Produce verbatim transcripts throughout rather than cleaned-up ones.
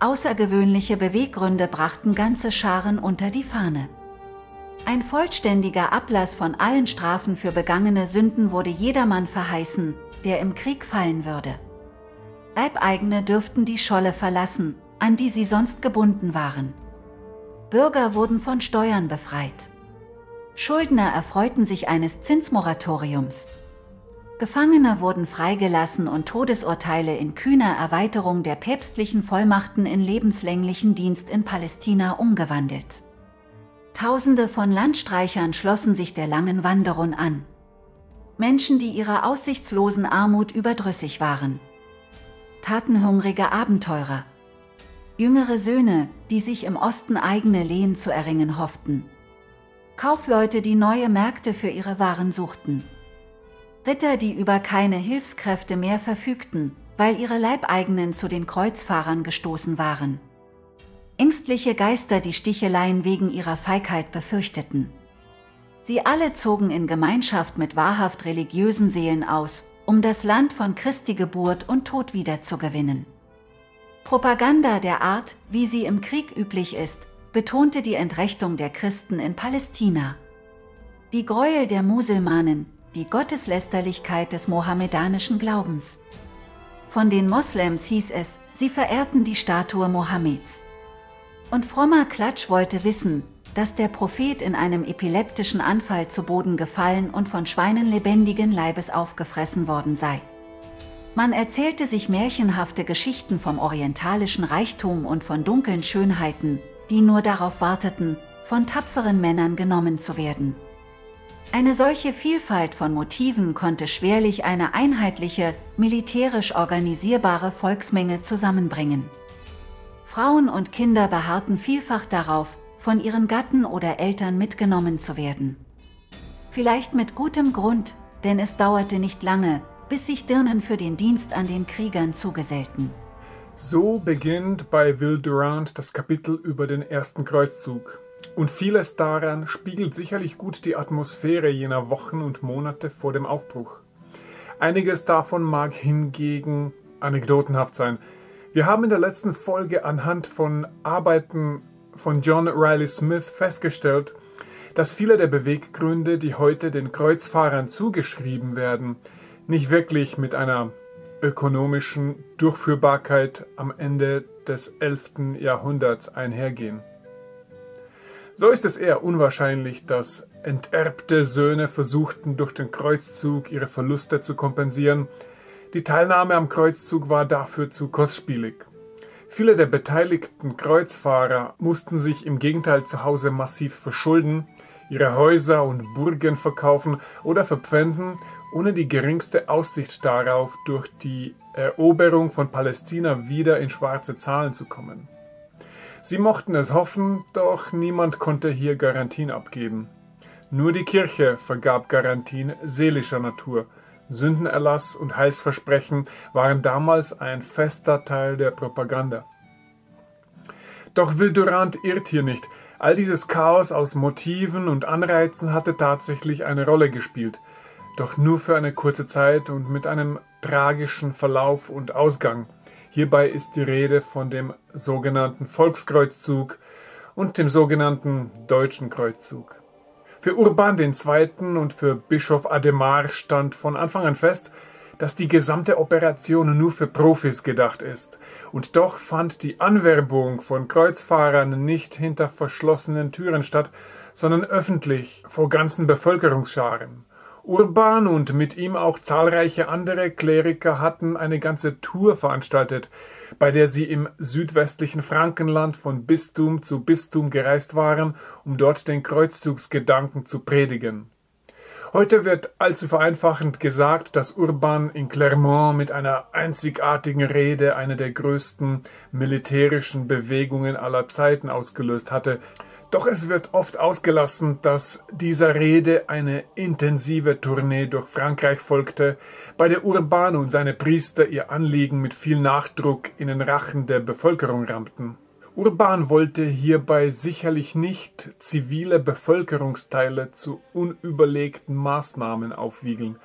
Außergewöhnliche Beweggründe brachten ganze Scharen unter die Fahne. Ein vollständiger Ablass von allen Strafen für begangene Sünden wurde jedermann verheißen, der im Krieg fallen würde. Leibeigene dürften die Scholle verlassen, an die sie sonst gebunden waren. Bürger wurden von Steuern befreit. Schuldner erfreuten sich eines Zinsmoratoriums. Gefangene wurden freigelassen und Todesurteile in kühner Erweiterung der päpstlichen Vollmachten in lebenslänglichen Dienst in Palästina umgewandelt. Tausende von Landstreichern schlossen sich der langen Wanderung an. Menschen, die ihrer aussichtslosen Armut überdrüssig waren. Tatenhungrige Abenteurer. Jüngere Söhne, die sich im Osten eigene Lehen zu erringen hofften. Kaufleute, die neue Märkte für ihre Waren suchten. Ritter, die über keine Hilfskräfte mehr verfügten, weil ihre Leibeigenen zu den Kreuzfahrern gestoßen waren. Ängstliche Geister, die Sticheleien wegen ihrer Feigheit befürchteten. Sie alle zogen in Gemeinschaft mit wahrhaft religiösen Seelen aus, um das Land von Christi Geburt und Tod wiederzugewinnen. Propaganda der Art, wie sie im Krieg üblich ist, betonte die Entrechtung der Christen in Palästina. Die Gräuel der Muselmanen, die Gotteslästerlichkeit des mohammedanischen Glaubens. Von den Moslems hieß es, sie verehrten die Statue Mohammeds. Und frommer Klatsch wollte wissen, dass der Prophet in einem epileptischen Anfall zu Boden gefallen und von Schweinen lebendigen Leibes aufgefressen worden sei. Man erzählte sich märchenhafte Geschichten vom orientalischen Reichtum und von dunklen Schönheiten, die nur darauf warteten, von tapferen Männern genommen zu werden. Eine solche Vielfalt von Motiven konnte schwerlich eine einheitliche, militärisch organisierbare Volksmenge zusammenbringen. Frauen und Kinder beharrten vielfach darauf, von ihren Gatten oder Eltern mitgenommen zu werden. Vielleicht mit gutem Grund, denn es dauerte nicht lange, bis sich Dirnen für den Dienst an den Kriegern zugesellten. So beginnt bei Will Durant das Kapitel über den ersten Kreuzzug. Und vieles daran spiegelt sicherlich gut die Atmosphäre jener Wochen und Monate vor dem Aufbruch. Einiges davon mag hingegen anekdotenhaft sein. Wir haben in der letzten Folge anhand von Arbeiten von John Riley Smith festgestellt, dass viele der Beweggründe, die heute den Kreuzfahrern zugeschrieben werden, nicht wirklich mit einer ökonomischen Durchführbarkeit am Ende des elften Jahrhunderts einhergehen. So ist es eher unwahrscheinlich, dass enterbte Söhne versuchten, durch den Kreuzzug ihre Verluste zu kompensieren. Die Teilnahme am Kreuzzug war dafür zu kostspielig. Viele der beteiligten Kreuzfahrer mussten sich im Gegenteil zu Hause massiv verschulden, ihre Häuser und Burgen verkaufen oder verpfänden, ohne die geringste Aussicht darauf, durch die Eroberung von Palästina wieder in schwarze Zahlen zu kommen. Sie mochten es hoffen, doch niemand konnte hier Garantien abgeben. Nur die Kirche vergab Garantien seelischer Natur. Sündenerlass und Heilsversprechen waren damals ein fester Teil der Propaganda. Doch Will Durant irrt hier nicht. All dieses Chaos aus Motiven und Anreizen hatte tatsächlich eine Rolle gespielt. Doch nur für eine kurze Zeit und mit einem tragischen Verlauf und Ausgang. Hierbei ist die Rede von dem sogenannten Volkskreuzzug und dem sogenannten Deutschen Kreuzzug. Für Urban der Zweite. Und für Bischof Adhemar stand von Anfang an fest, dass die gesamte Operation nur für Profis gedacht ist. Und doch fand die Anwerbung von Kreuzfahrern nicht hinter verschlossenen Türen statt, sondern öffentlich vor ganzen Bevölkerungsscharen. Urban und mit ihm auch zahlreiche andere Kleriker hatten eine ganze Tour veranstaltet, bei der sie im südwestlichen Frankenland von Bistum zu Bistum gereist waren, um dort den Kreuzzugsgedanken zu predigen. Heute wird allzu vereinfachend gesagt, dass Urban in Clermont mit einer einzigartigen Rede eine der größten militärischen Bewegungen aller Zeiten ausgelöst hatte. Doch es wird oft ausgelassen, dass dieser Rede eine intensive Tournee durch Frankreich folgte, bei der Urban und seine Priester ihr Anliegen mit viel Nachdruck in den Rachen der Bevölkerung rammten. Urban wollte hierbei sicherlich nicht zivile Bevölkerungsteile zu unüberlegten Maßnahmen aufwiegeln.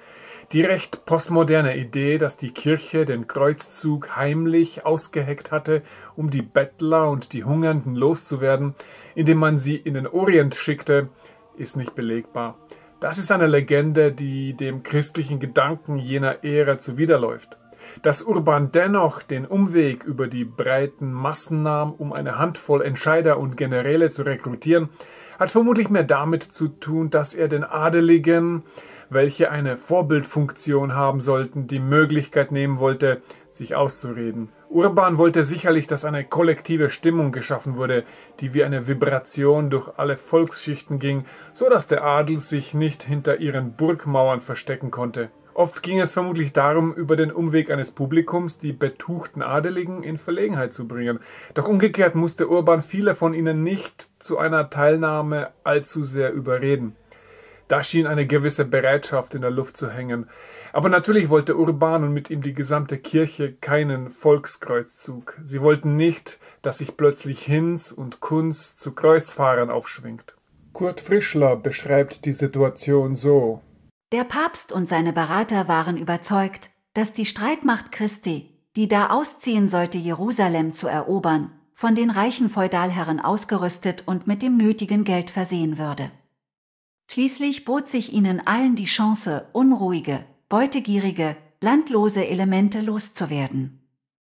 Die recht postmoderne Idee, dass die Kirche den Kreuzzug heimlich ausgeheckt hatte, um die Bettler und die Hungernden loszuwerden, indem man sie in den Orient schickte, ist nicht belegbar. Das ist eine Legende, die dem christlichen Gedanken jener Ära zuwiderläuft. Dass Urban dennoch den Umweg über die breiten Massen nahm, um eine Handvoll Entscheider und Generäle zu rekrutieren, hat vermutlich mehr damit zu tun, dass er den Adeligen, welche eine Vorbildfunktion haben sollten, die Möglichkeit nehmen wollte, sich auszureden. Urban wollte sicherlich, dass eine kollektive Stimmung geschaffen wurde, die wie eine Vibration durch alle Volksschichten ging, so dass der Adel sich nicht hinter ihren Burgmauern verstecken konnte. Oft ging es vermutlich darum, über den Umweg eines Publikums die betuchten Adeligen in Verlegenheit zu bringen. Doch umgekehrt musste Urban viele von ihnen nicht zu einer Teilnahme allzu sehr überreden. Da schien eine gewisse Bereitschaft in der Luft zu hängen. Aber natürlich wollte Urban und mit ihm die gesamte Kirche keinen Volkskreuzzug. Sie wollten nicht, dass sich plötzlich Hinz und Kunz zu Kreuzfahrern aufschwingt. Kurt Frischler beschreibt die Situation so: Der Papst und seine Berater waren überzeugt, dass die Streitmacht Christi, die da ausziehen sollte, Jerusalem zu erobern, von den reichen Feudalherren ausgerüstet und mit dem nötigen Geld versehen würde. Schließlich bot sich ihnen allen die Chance, unruhige, beutegierige, landlose Elemente loszuwerden.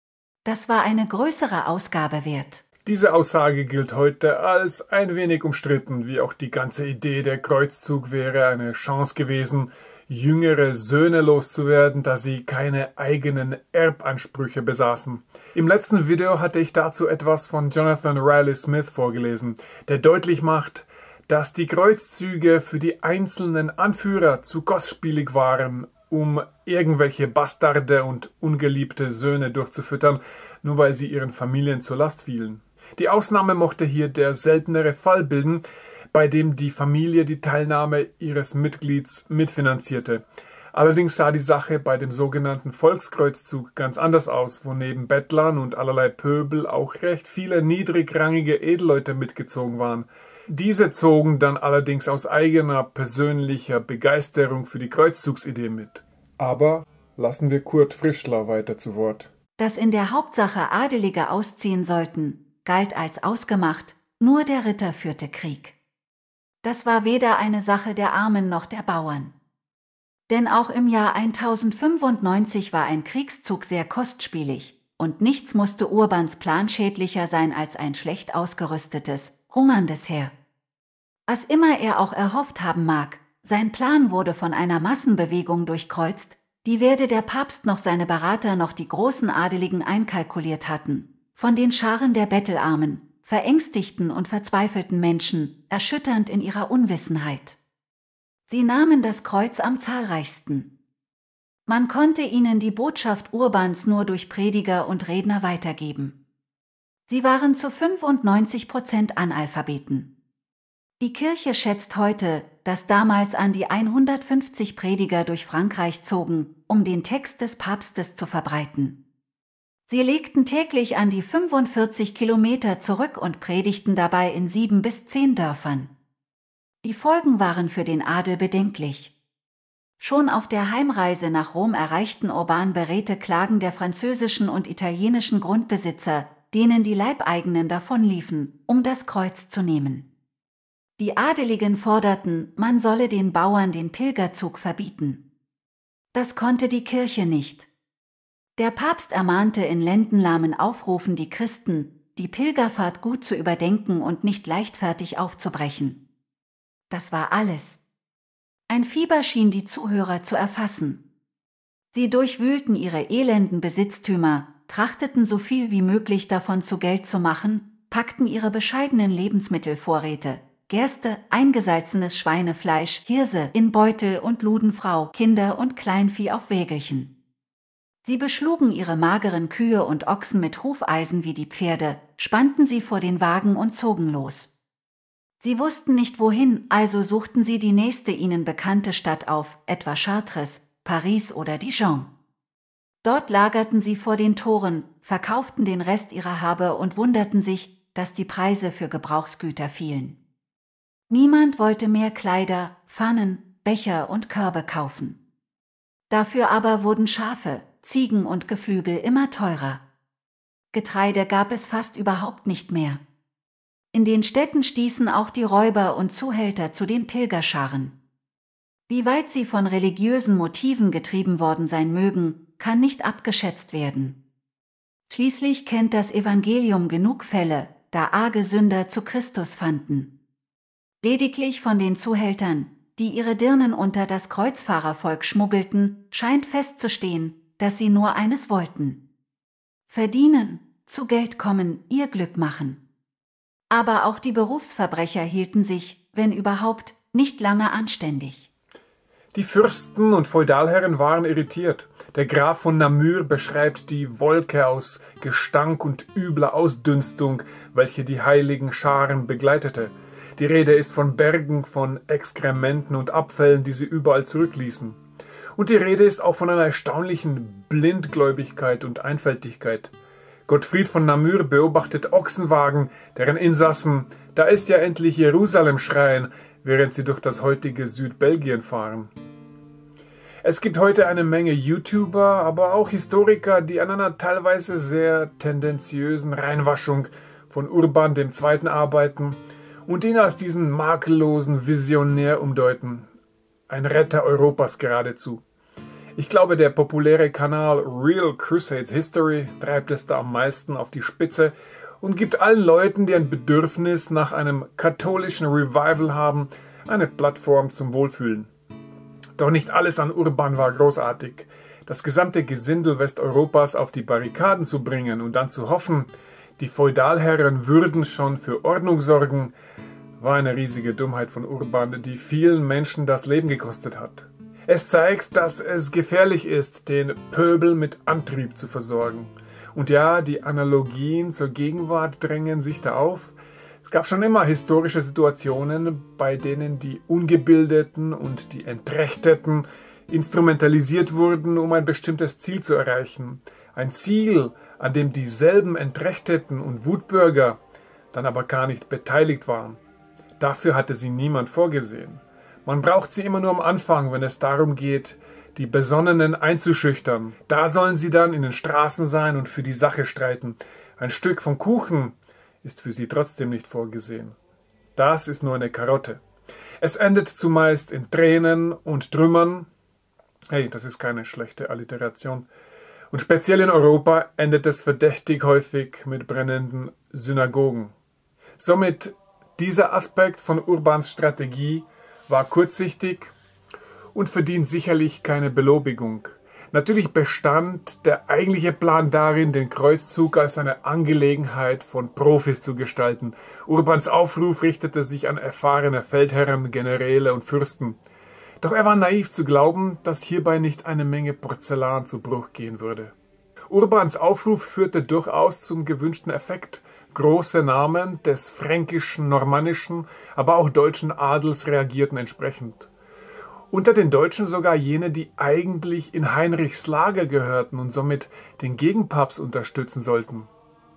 Das war eine größere Ausgabe wert. Diese Aussage gilt heute als ein wenig umstritten, wie auch die ganze Idee, der Kreuzzug wäre eine Chance gewesen, jüngere Söhne loszuwerden, da sie keine eigenen Erbansprüche besaßen. Im letzten Video hatte ich dazu etwas von Jonathan Riley Smith vorgelesen, der deutlich macht, dass die Kreuzzüge für die einzelnen Anführer zu kostspielig waren, um irgendwelche Bastarde und ungeliebte Söhne durchzufüttern, nur weil sie ihren Familien zur Last fielen. Die Ausnahme mochte hier der seltenere Fall bilden, bei dem die Familie die Teilnahme ihres Mitglieds mitfinanzierte. Allerdings sah die Sache bei dem sogenannten Volkskreuzzug ganz anders aus, wo neben Bettlern und allerlei Pöbel auch recht viele niedrigrangige Edelleute mitgezogen waren. Diese zogen dann allerdings aus eigener persönlicher Begeisterung für die Kreuzzugsidee mit. Aber lassen wir Kurt Frischler weiter zu Wort. Dass in der Hauptsache Adelige ausziehen sollten, galt als ausgemacht, nur der Ritter führte Krieg. Das war weder eine Sache der Armen noch der Bauern. Denn auch im Jahr tausendfünfundneunzig war ein Kriegszug sehr kostspielig, und nichts musste Urbans Plan schädlicher sein als ein schlecht ausgerüstetes, hungerndes Heer. Was immer er auch erhofft haben mag, sein Plan wurde von einer Massenbewegung durchkreuzt, die weder der Papst noch seine Berater noch die großen Adeligen einkalkuliert hatten, von den Scharen der bettelarmen, verängstigten und verzweifelten Menschen, erschütternd in ihrer Unwissenheit. Sie nahmen das Kreuz am zahlreichsten. Man konnte ihnen die Botschaft Urbans nur durch Prediger und Redner weitergeben. Sie waren zu fünfundneunzig Prozent Analphabeten. Die Kirche schätzt heute, dass damals an die hundertfünfzig Prediger durch Frankreich zogen, um den Text des Papstes zu verbreiten. Sie legten täglich an die fünfundvierzig Kilometer zurück und predigten dabei in sieben bis zehn Dörfern. Die Folgen waren für den Adel bedenklich. Schon auf der Heimreise nach Rom erreichten Urban beredte Klagen der französischen und italienischen Grundbesitzer, denen die Leibeigenen davonliefen, um das Kreuz zu nehmen. Die Adeligen forderten, man solle den Bauern den Pilgerzug verbieten. Das konnte die Kirche nicht. Der Papst ermahnte in ländenlahmen Aufrufen die Christen, die Pilgerfahrt gut zu überdenken und nicht leichtfertig aufzubrechen. Das war alles. Ein Fieber schien die Zuhörer zu erfassen. Sie durchwühlten ihre elenden Besitztümer, trachteten so viel wie möglich davon zu Geld zu machen, packten ihre bescheidenen Lebensmittelvorräte, Gerste, eingesalzenes Schweinefleisch, Hirse in Beutel und luden Frau, Kinder und Kleinvieh auf Wägelchen. Sie beschlugen ihre mageren Kühe und Ochsen mit Hufeisen wie die Pferde, spannten sie vor den Wagen und zogen los. Sie wussten nicht wohin, also suchten sie die nächste ihnen bekannte Stadt auf, etwa Chartres, Paris oder Dijon. Dort lagerten sie vor den Toren, verkauften den Rest ihrer Habe und wunderten sich, dass die Preise für Gebrauchsgüter fielen. Niemand wollte mehr Kleider, Pfannen, Becher und Körbe kaufen. Dafür aber wurden Schafe, Ziegen und Geflügel immer teurer. Getreide gab es fast überhaupt nicht mehr. In den Städten stießen auch die Räuber und Zuhälter zu den Pilgerscharen. Wie weit sie von religiösen Motiven getrieben worden sein mögen, kann nicht abgeschätzt werden. Schließlich kennt das Evangelium genug Fälle, da arge Sünder zu Christus fanden. Lediglich von den Zuhältern, die ihre Dirnen unter das Kreuzfahrervolk schmuggelten, scheint festzustehen, dass sie nur eines wollten: verdienen, zu Geld kommen, ihr Glück machen. Aber auch die Berufsverbrecher hielten sich, wenn überhaupt, nicht lange anständig. Die Fürsten und Feudalherren waren irritiert. Der Graf von Namur beschreibt die Wolke aus Gestank und übler Ausdünstung, welche die heiligen Scharen begleitete. Die Rede ist von Bergen von Exkrementen und Abfällen, die sie überall zurückließen. Und die Rede ist auch von einer erstaunlichen Blindgläubigkeit und Einfältigkeit. Gottfried von Namur beobachtet Ochsenwagen, deren Insassen „Da ist ja endlich Jerusalem" schreien, während sie durch das heutige Südbelgien fahren. Es gibt heute eine Menge YouTuber, aber auch Historiker, die an einer teilweise sehr tendenziösen Reinwaschung von Urban der Zweite arbeiten und ihn als diesen makellosen Visionär umdeuten. Ein Retter Europas geradezu. Ich glaube, der populäre Kanal Real Crusades History treibt es da am meisten auf die Spitze und gibt allen Leuten, die ein Bedürfnis nach einem katholischen Revival haben, eine Plattform zum Wohlfühlen. Doch nicht alles an Urban war großartig. Das gesamte Gesindel Westeuropas auf die Barrikaden zu bringen und dann zu hoffen, die Feudalherren würden schon für Ordnung sorgen, war eine riesige Dummheit von Urban, die vielen Menschen das Leben gekostet hat. Es zeigt, dass es gefährlich ist, den Pöbel mit Antrieb zu versorgen. Und ja, die Analogien zur Gegenwart drängen sich da auf. Es gab schon immer historische Situationen, bei denen die Ungebildeten und die Entrechteten instrumentalisiert wurden, um ein bestimmtes Ziel zu erreichen. Ein Ziel, an dem dieselben Entrechteten und Wutbürger dann aber gar nicht beteiligt waren. Dafür hatte sie niemand vorgesehen. Man braucht sie immer nur am Anfang, wenn es darum geht, die Besonnenen einzuschüchtern. Da sollen sie dann in den Straßen sein und für die Sache streiten. Ein Stück vom Kuchen ist für sie trotzdem nicht vorgesehen. Das ist nur eine Karotte. Es endet zumeist in Tränen und Trümmern. Hey, das ist keine schlechte Alliteration. Und speziell in Europa endet es verdächtig häufig mit brennenden Synagogen. Somit dieser Aspekt von Urbans Strategie war kurzsichtig und verdient sicherlich keine Belobigung. Natürlich bestand der eigentliche Plan darin, den Kreuzzug als eine Angelegenheit von Profis zu gestalten. Urbans Aufruf richtete sich an erfahrene Feldherren, Generäle und Fürsten. Doch er war naiv zu glauben, dass hierbei nicht eine Menge Porzellan zu Bruch gehen würde. Urbans Aufruf führte durchaus zum gewünschten Effekt. Große Namen des fränkischen, normannischen, aber auch deutschen Adels reagierten entsprechend. Unter den Deutschen sogar jene, die eigentlich in Heinrichs Lager gehörten und somit den Gegenpapst unterstützen sollten.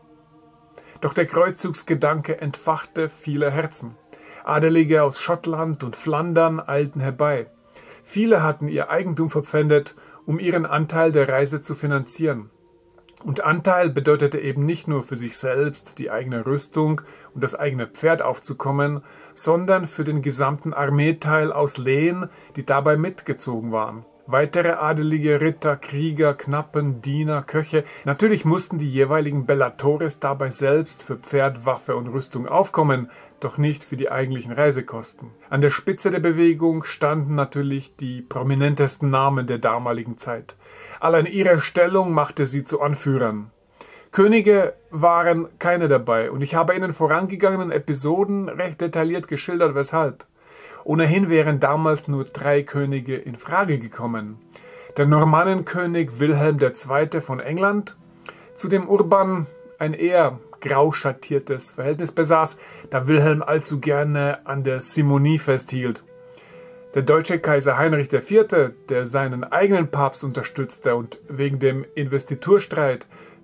Doch der Kreuzzugsgedanke entfachte viele Herzen. Adelige aus Schottland und Flandern eilten herbei. Viele hatten ihr Eigentum verpfändet, um ihren Anteil der Reise zu finanzieren. Und Anteil bedeutete eben nicht nur für sich selbst die eigene Rüstung und das eigene Pferd aufzukommen, sondern für den gesamten Armeeteil aus Lehen, die dabei mitgezogen waren. Weitere adelige Ritter, Krieger, Knappen, Diener, Köche, natürlich mussten die jeweiligen Bellatores dabei selbst für Pferd, Waffe und Rüstung aufkommen, doch nicht für die eigentlichen Reisekosten. An der Spitze der Bewegung standen natürlich die prominentesten Namen der damaligen Zeit. Allein ihre Stellung machte sie zu Anführern. Könige waren keine dabei und ich habe in den vorangegangenen Episoden recht detailliert geschildert, weshalb. Ohnehin wären damals nur drei Könige in Frage gekommen. Der Normannenkönig Wilhelm der Zweite von England, zu dem Urban ein eher grau schattiertes Verhältnis besaß, da Wilhelm allzu gerne an der Simonie festhielt. Der deutsche Kaiser Heinrich der Vierte, der seinen eigenen Papst unterstützte und wegen dem Investiturstreit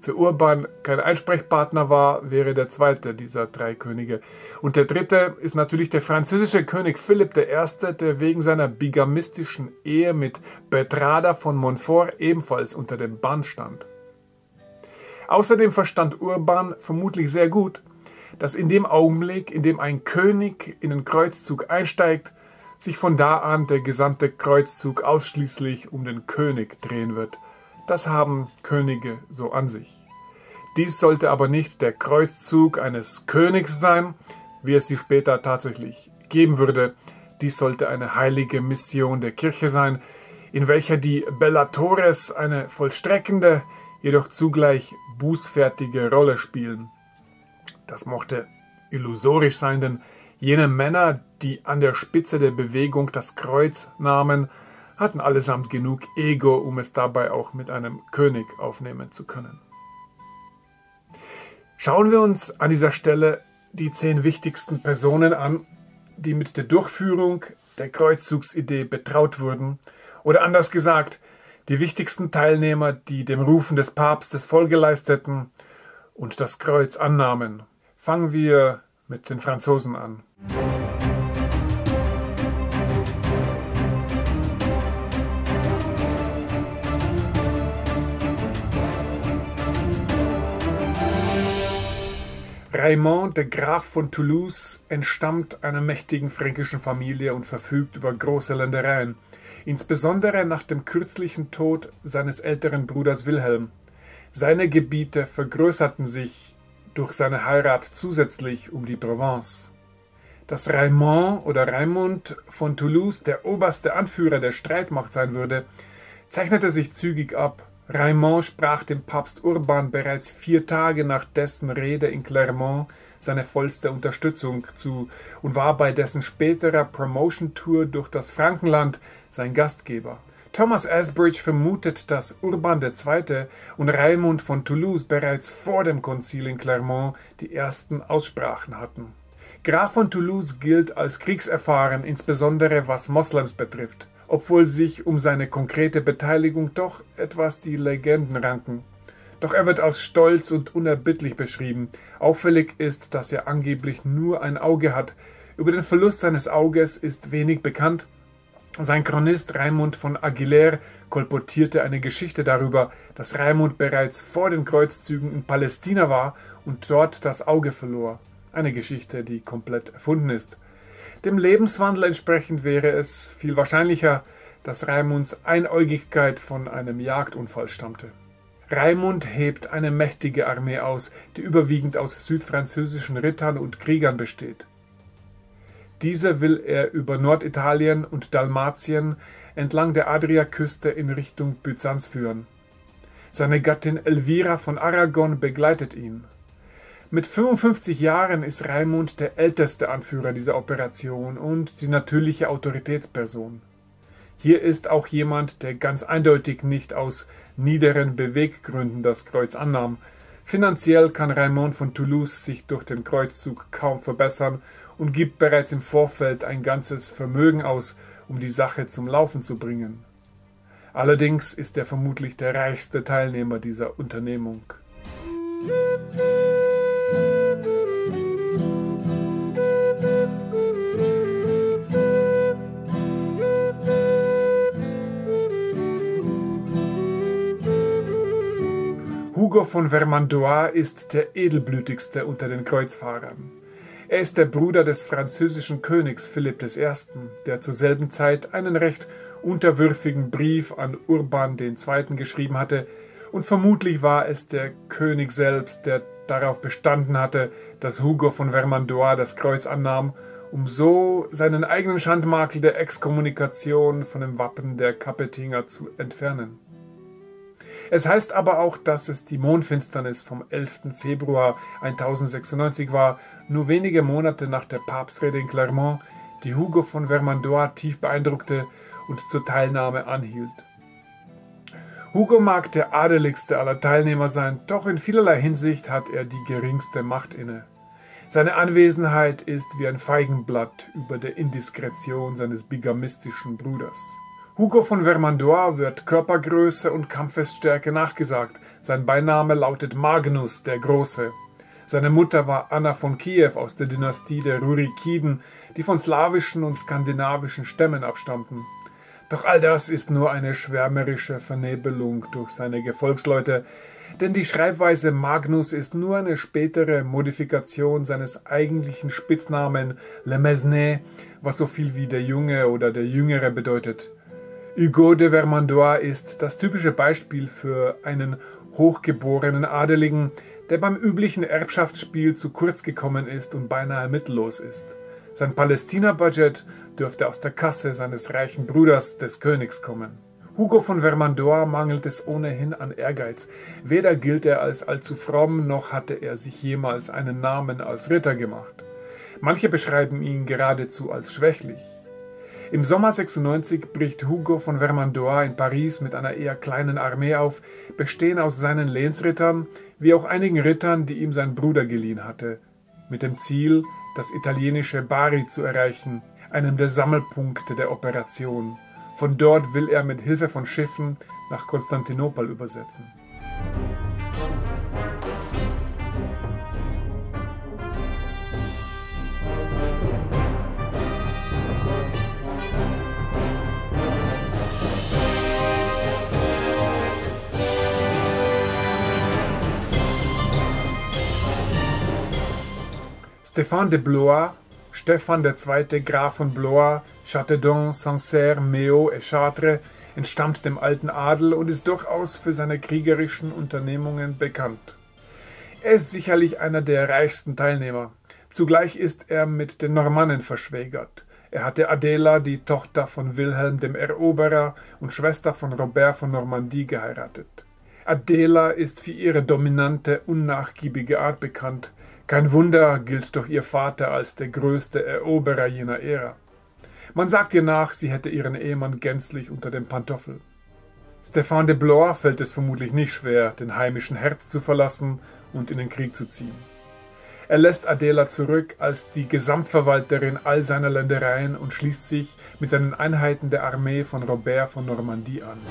für Urban kein Einsprechpartner war, wäre der zweite dieser drei Könige. Und der dritte ist natürlich der französische König Philipp der Erste., der wegen seiner bigamistischen Ehe mit Bertrada von Montfort ebenfalls unter dem Bann stand. Außerdem verstand Urban vermutlich sehr gut, dass in dem Augenblick, in dem ein König in den Kreuzzug einsteigt, sich von da an der gesamte Kreuzzug ausschließlich um den König drehen wird. Das haben Könige so an sich. Dies sollte aber nicht der Kreuzzug eines Königs sein, wie es sie später tatsächlich geben würde. Dies sollte eine heilige Mission der Kirche sein, in welcher die Bellatores eine vollstreckende, jedoch zugleich bußfertige Rolle spielen. Das mochte illusorisch sein, denn jene Männer, die an der Spitze der Bewegung das Kreuz nahmen, hatten allesamt genug Ego, um es dabei auch mit einem König aufnehmen zu können. Schauen wir uns an dieser Stelle die zehn wichtigsten Personen an, die mit der Durchführung der Kreuzzugsidee betraut wurden, oder anders gesagt, die wichtigsten Teilnehmer, die dem Rufen des Papstes Folge leisteten und das Kreuz annahmen. Fangen wir mit den Franzosen an. Raimond, der Graf von Toulouse, entstammt einer mächtigen fränkischen Familie und verfügt über große Ländereien, insbesondere nach dem kürzlichen Tod seines älteren Bruders Wilhelm. Seine Gebiete vergrößerten sich durch seine Heirat zusätzlich um die Provence. Dass Raimond oder Raimund von Toulouse der oberste Anführer der Streitmacht sein würde, zeichnete sich zügig ab. Raimond sprach dem Papst Urban bereits vier Tage nach dessen Rede in Clermont seine vollste Unterstützung zu und war bei dessen späterer Promotion-Tour durch das Frankenland sein Gastgeber. Thomas Asbridge vermutet, dass Urban der Zweite. und Raimund von Toulouse bereits vor dem Konzil in Clermont die ersten Aussprachen hatten. Graf von Toulouse gilt als kriegserfahren, insbesondere was Moslems betrifft, obwohl sich um seine konkrete Beteiligung doch etwas die Legenden ranken. Doch er wird als stolz und unerbittlich beschrieben. Auffällig ist, dass er angeblich nur ein Auge hat. Über den Verlust seines Auges ist wenig bekannt. Sein Chronist Raimund von Aguilère kolportierte eine Geschichte darüber, dass Raimund bereits vor den Kreuzzügen in Palästina war und dort das Auge verlor. Eine Geschichte, die komplett erfunden ist. Dem Lebenswandel entsprechend wäre es viel wahrscheinlicher, dass Raimunds Einäugigkeit von einem Jagdunfall stammte. Raimund hebt eine mächtige Armee aus, die überwiegend aus südfranzösischen Rittern und Kriegern besteht. Diese will er über Norditalien und Dalmatien entlang der Adriaküste in Richtung Byzanz führen. Seine Gattin Elvira von Aragon begleitet ihn. Mit fünfundfünfzig Jahren ist Raimund der älteste Anführer dieser Operation und die natürliche Autoritätsperson. Hier ist auch jemand, der ganz eindeutig nicht aus niederen Beweggründen das Kreuz annahm. Finanziell kann Raimond von Toulouse sich durch den Kreuzzug kaum verbessern und gibt bereits im Vorfeld ein ganzes Vermögen aus, um die Sache zum Laufen zu bringen. Allerdings ist er vermutlich der reichste Teilnehmer dieser Unternehmung. Hugo von Vermandois ist der edelblütigste unter den Kreuzfahrern. Er ist der Bruder des französischen Königs Philipp der Erste., der zur selben Zeit einen recht unterwürfigen Brief an Urban der Zweite. geschrieben hatte, und vermutlich war es der König selbst, der darauf bestanden hatte, dass Hugo von Vermandois das Kreuz annahm, um so seinen eigenen Schandmakel der Exkommunikation von dem Wappen der Capetinger zu entfernen. Es heißt aber auch, dass es die Mondfinsternis vom elften Februar tausendsechsundneunzig war, nur wenige Monate nach der Papstrede in Clermont, die Hugo von Vermandois tief beeindruckte und zur Teilnahme anhielt. Hugo mag der adeligste aller Teilnehmer sein, doch in vielerlei Hinsicht hat er die geringste Macht inne. Seine Anwesenheit ist wie ein Feigenblatt über der Indiskretion seines bigamistischen Bruders. Hugo von Vermandois wird Körpergröße und Kampfesstärke nachgesagt. Sein Beiname lautet Magnus der Große. Seine Mutter war Anna von Kiew aus der Dynastie der Rurikiden, die von slawischen und skandinavischen Stämmen abstammten. Doch all das ist nur eine schwärmerische Vernebelung durch seine Gefolgsleute, denn die Schreibweise Magnus ist nur eine spätere Modifikation seines eigentlichen Spitznamen Le Mesnais, was so viel wie der Junge oder der Jüngere bedeutet. Hugo de Vermandois ist das typische Beispiel für einen hochgeborenen Adeligen, der beim üblichen Erbschaftsspiel zu kurz gekommen ist und beinahe mittellos ist. Sein Palästina-Budget dürfte aus der Kasse seines reichen Bruders des Königs kommen. Hugo von Vermandois mangelt es ohnehin an Ehrgeiz. Weder gilt er als allzu fromm, noch hatte er sich jemals einen Namen als Ritter gemacht. Manche beschreiben ihn geradezu als schwächlich. Im Sommer sechsundneunzig bricht Hugo von Vermandois in Paris mit einer eher kleinen Armee auf, bestehend aus seinen Lehnsrittern, wie auch einigen Rittern, die ihm sein Bruder geliehen hatte, mit dem Ziel, das italienische Bari zu erreichen, einem der Sammelpunkte der Operation. Von dort will er mit Hilfe von Schiffen nach Konstantinopel übersetzen. Stefan de Blois, Stefan der Zweite Graf von Blois, Châteaudun, Sancerre, Meaux et Chartres, entstammt dem alten Adel und ist durchaus für seine kriegerischen Unternehmungen bekannt. Er ist sicherlich einer der reichsten Teilnehmer. Zugleich ist er mit den Normannen verschwägert. Er hatte Adela, die Tochter von Wilhelm dem Eroberer und Schwester von Robert von Normandie, geheiratet. Adela ist für ihre dominante, unnachgiebige Art bekannt. Kein Wunder, gilt doch ihr Vater als der größte Eroberer jener Ära. Man sagt ihr nach, sie hätte ihren Ehemann gänzlich unter dem Pantoffel. Stefan de Blois fällt es vermutlich nicht schwer, den heimischen Herd zu verlassen und in den Krieg zu ziehen. Er lässt Adela zurück als die Gesamtverwalterin all seiner Ländereien und schließt sich mit seinen Einheiten der Armee von Robert von Normandie an.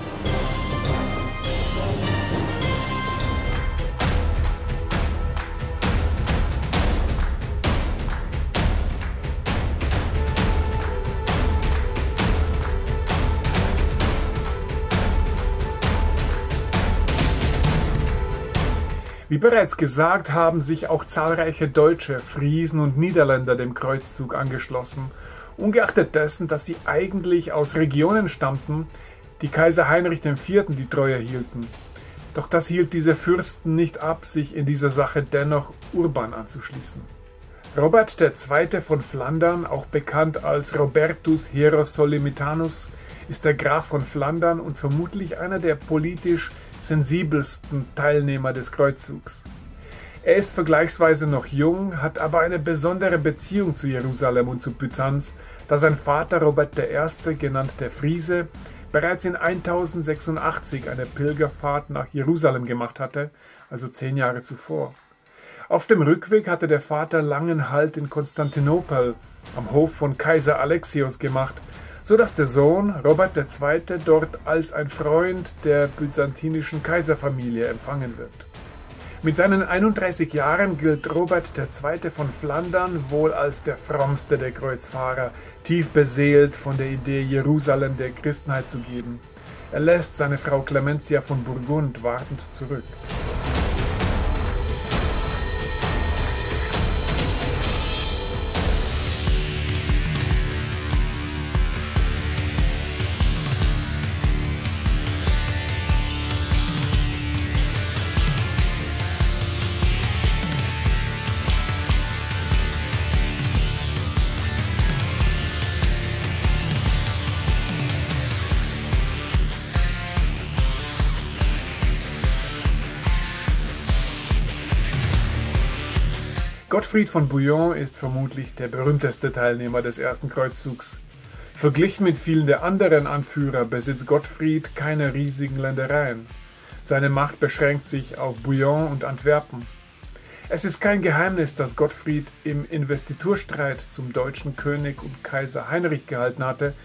Wie bereits gesagt, haben sich auch zahlreiche Deutsche, Friesen und Niederländer dem Kreuzzug angeschlossen, ungeachtet dessen, dass sie eigentlich aus Regionen stammten, die Kaiser Heinrich der Vierte die Treue hielten. Doch das hielt diese Fürsten nicht ab, sich in dieser Sache dennoch Urban anzuschließen. Robert der Zweite von Flandern, auch bekannt als Robertus Hierosolimitanus, ist der Graf von Flandern und vermutlich einer der politisch sensibelsten Teilnehmer des Kreuzzugs. Er ist vergleichsweise noch jung, hat aber eine besondere Beziehung zu Jerusalem und zu Byzanz, da sein Vater Robert der Erste, genannt der Friese, bereits in tausendsechsundachtzig eine Pilgerfahrt nach Jerusalem gemacht hatte, also zehn Jahre zuvor. Auf dem Rückweg hatte der Vater langen Halt in Konstantinopel am Hof von Kaiser Alexios gemacht, so dass der Sohn Robert der Zweite dort als ein Freund der byzantinischen Kaiserfamilie empfangen wird. Mit seinen einunddreißig Jahren gilt Robert der Zweite von Flandern wohl als der frommste der Kreuzfahrer, tief beseelt von der Idee, Jerusalem der Christenheit zu geben. Er lässt seine Frau Clementia von Burgund wartend zurück. Gottfried von Bouillon ist vermutlich der berühmteste Teilnehmer des ersten Kreuzzugs. Verglichen mit vielen der anderen Anführer besitzt Gottfried keine riesigen Ländereien. Seine Macht beschränkt sich auf Bouillon und Antwerpen. Es ist kein Geheimnis, dass Gottfried im Investiturstreit zum deutschen König und Kaiser Heinrich gehalten hatte,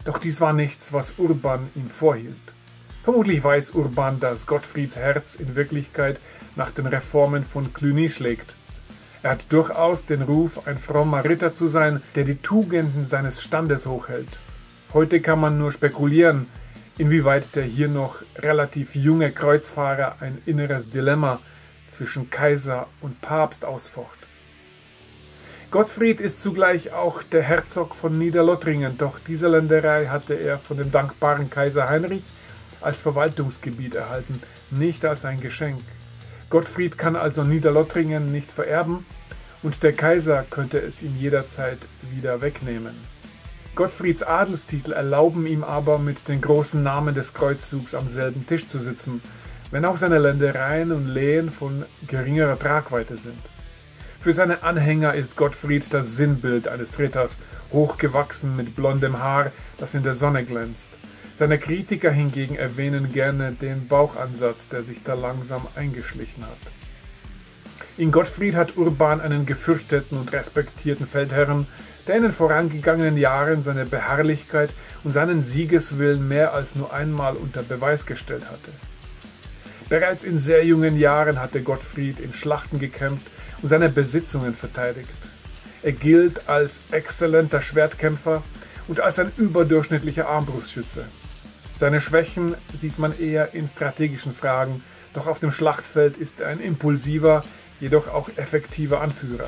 Doch dies war nichts, was Urban ihm vorhielt. Vermutlich weiß Urban, dass Gottfrieds Herz in Wirklichkeit nach den Reformen von Cluny schlägt. Er hat durchaus den Ruf, ein frommer Ritter zu sein, der die Tugenden seines Standes hochhält. Heute kann man nur spekulieren, inwieweit der hier noch relativ junge Kreuzfahrer ein inneres Dilemma zwischen Kaiser und Papst ausfocht. Gottfried ist zugleich auch der Herzog von Niederlothringen, doch diese Länderei hatte er von dem dankbaren Kaiser Heinrich als Verwaltungsgebiet erhalten, nicht als ein Geschenk. Gottfried kann also Niederlothringen nicht vererben und der Kaiser könnte es ihm jederzeit wieder wegnehmen. Gottfrieds Adelstitel erlauben ihm aber, mit den großen Namen des Kreuzzugs am selben Tisch zu sitzen, wenn auch seine Ländereien und Lehen von geringerer Tragweite sind. Für seine Anhänger ist Gottfried das Sinnbild eines Ritters, hochgewachsen mit blondem Haar, das in der Sonne glänzt. Seine Kritiker hingegen erwähnen gerne den Bauchansatz, der sich da langsam eingeschlichen hat. In Gottfried hat Urban einen gefürchteten und respektierten Feldherrn, der in den vorangegangenen Jahren seine Beharrlichkeit und seinen Siegeswillen mehr als nur einmal unter Beweis gestellt hatte. Bereits in sehr jungen Jahren hatte Gottfried in Schlachten gekämpft und seine Besitzungen verteidigt. Er gilt als exzellenter Schwertkämpfer und als ein überdurchschnittlicher Armbrustschütze. Seine Schwächen sieht man eher in strategischen Fragen, doch auf dem Schlachtfeld ist er ein impulsiver, jedoch auch effektiver Anführer.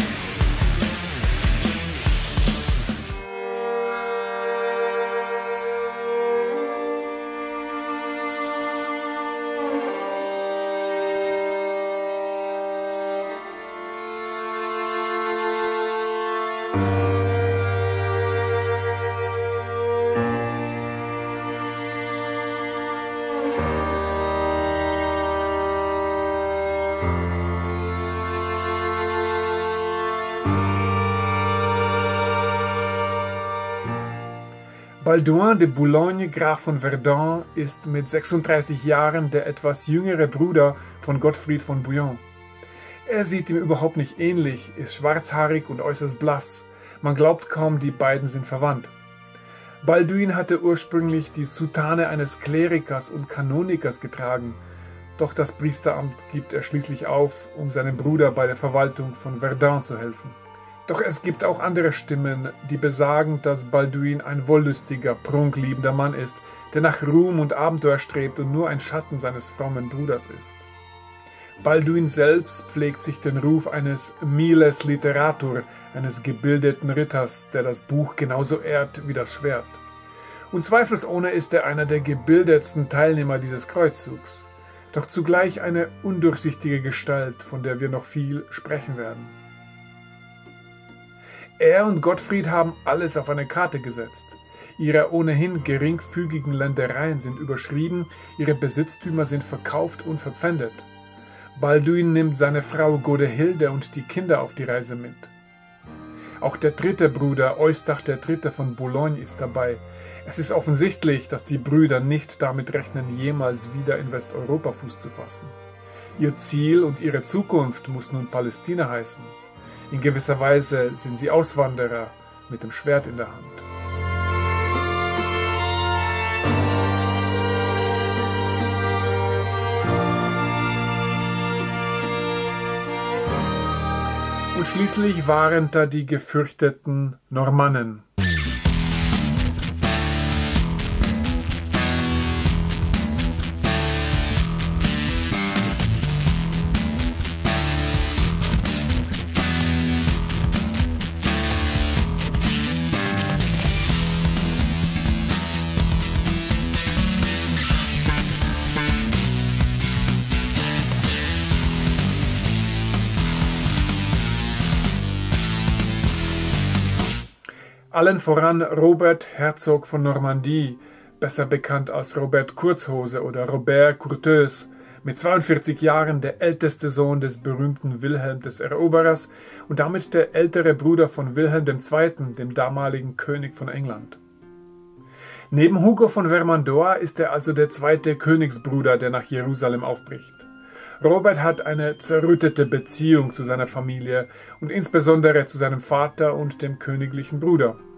Balduin de Boulogne, Graf von Verdun, ist mit sechsunddreißig Jahren der etwas jüngere Bruder von Gottfried von Bouillon. Er sieht ihm überhaupt nicht ähnlich, ist schwarzhaarig und äußerst blass. Man glaubt kaum, die beiden sind verwandt. Balduin hatte ursprünglich die Soutane eines Klerikers und Kanonikers getragen, doch das Priesteramt gibt er schließlich auf, um seinem Bruder bei der Verwaltung von Verdun zu helfen. Doch es gibt auch andere Stimmen, die besagen, dass Balduin ein wollüstiger, prunkliebender Mann ist, der nach Ruhm und Abenteuer strebt und nur ein Schatten seines frommen Bruders ist. Balduin selbst pflegt sich den Ruf eines miles literatur, eines gebildeten Ritters, der das Buch genauso ehrt wie das Schwert. Und zweifelsohne ist er einer der gebildetsten Teilnehmer dieses Kreuzzugs, doch zugleich eine undurchsichtige Gestalt, von der wir noch viel sprechen werden. Er und Gottfried haben alles auf eine Karte gesetzt. Ihre ohnehin geringfügigen Ländereien sind überschrieben, ihre Besitztümer sind verkauft und verpfändet. Balduin nimmt seine Frau Godehilde und die Kinder auf die Reise mit. Auch der dritte Bruder, Eustach der Dritte von Boulogne, ist dabei. Es ist offensichtlich, dass die Brüder nicht damit rechnen, jemals wieder in Westeuropa Fuß zu fassen. Ihr Ziel und ihre Zukunft muss nun Palästina heißen. In gewisser Weise sind sie Auswanderer mit dem Schwert in der Hand. Und schließlich waren da die gefürchteten Normannen. Allen voran Robert, Herzog von Normandie, besser bekannt als Robert Kurzhose oder Robert Courteuse, mit zweiundvierzig Jahren der älteste Sohn des berühmten Wilhelm des Eroberers und damit der ältere Bruder von Wilhelm der Zweite., dem damaligen König von England. Neben Hugo von Vermandois ist er also der zweite Königsbruder, der nach Jerusalem aufbricht. Robert hat eine zerrüttete Beziehung zu seiner Familie und insbesondere zu seinem Vater und dem königlichen Bruder.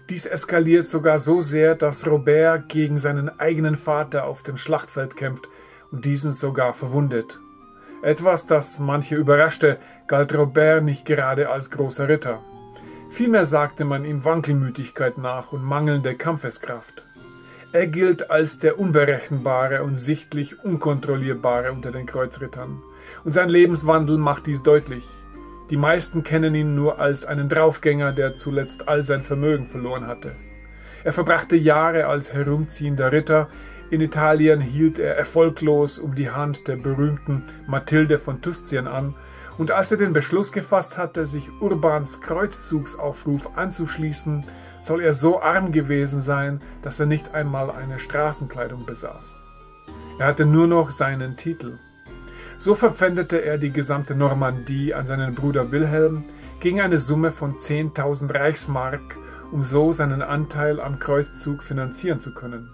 Dies eskaliert sogar so sehr, dass Robert gegen seinen eigenen Vater auf dem Schlachtfeld kämpft und diesen sogar verwundet. Etwas, das manche überraschte, galt Robert nicht gerade als großer Ritter. Vielmehr sagte man ihm Wankelmütigkeit nach und mangelnde Kampfeskraft. Er gilt als der Unberechenbare und sichtlich Unkontrollierbare unter den Kreuzrittern. Und sein Lebenswandel macht dies deutlich. Die meisten kennen ihn nur als einen Draufgänger, der zuletzt all sein Vermögen verloren hatte. Er verbrachte Jahre als herumziehender Ritter. In Italien hielt er erfolglos um die Hand der berühmten Mathilde von Tuscien an. Und als er den Beschluss gefasst hatte, sich Urbans Kreuzzugsaufruf anzuschließen, soll er so arm gewesen sein, dass er nicht einmal eine Straßenkleidung besaß. Er hatte nur noch seinen Titel. So verpfändete er die gesamte Normandie an seinen Bruder Wilhelm gegen eine Summe von zehntausend Reichsmark, um so seinen Anteil am Kreuzzug finanzieren zu können.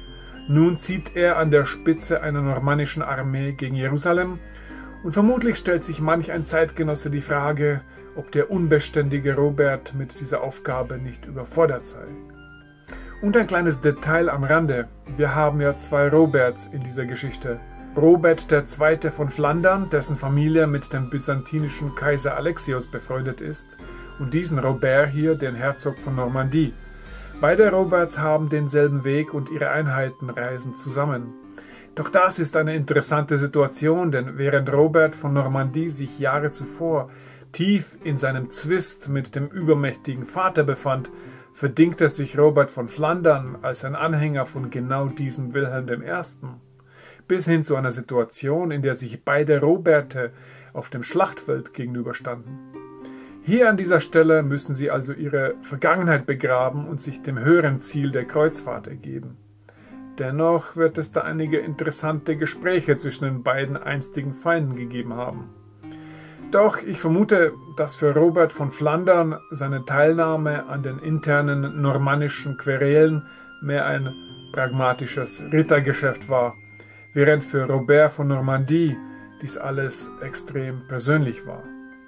Nun zieht er an der Spitze einer normannischen Armee gegen Jerusalem, und vermutlich stellt sich manch ein Zeitgenosse die Frage, ob der unbeständige Robert mit dieser Aufgabe nicht überfordert sei. Und ein kleines Detail am Rande: Wir haben ja zwei Roberts in dieser Geschichte. Robert der Zweite von Flandern, dessen Familie mit dem byzantinischen Kaiser Alexios befreundet ist, und diesen Robert hier, den Herzog von Normandie. Beide Roberts haben denselben Weg und ihre Einheiten reisen zusammen. Doch das ist eine interessante Situation, denn während Robert von Normandie sich Jahre zuvor tief in seinem Zwist mit dem übermächtigen Vater befand, verdingte sich Robert von Flandern als ein Anhänger von genau diesem Wilhelm der Erste. Bis hin zu einer Situation, in der sich beide Roberte auf dem Schlachtfeld gegenüberstanden. Hier an dieser Stelle müssen sie also ihre Vergangenheit begraben und sich dem höheren Ziel der Kreuzfahrt ergeben. Dennoch wird es da einige interessante Gespräche zwischen den beiden einstigen Feinden gegeben haben. Doch ich vermute, dass für Robert von Flandern seine Teilnahme an den internen normannischen Querelen mehr ein pragmatisches Rittergeschäft war, während für Robert von Normandie dies alles extrem persönlich war.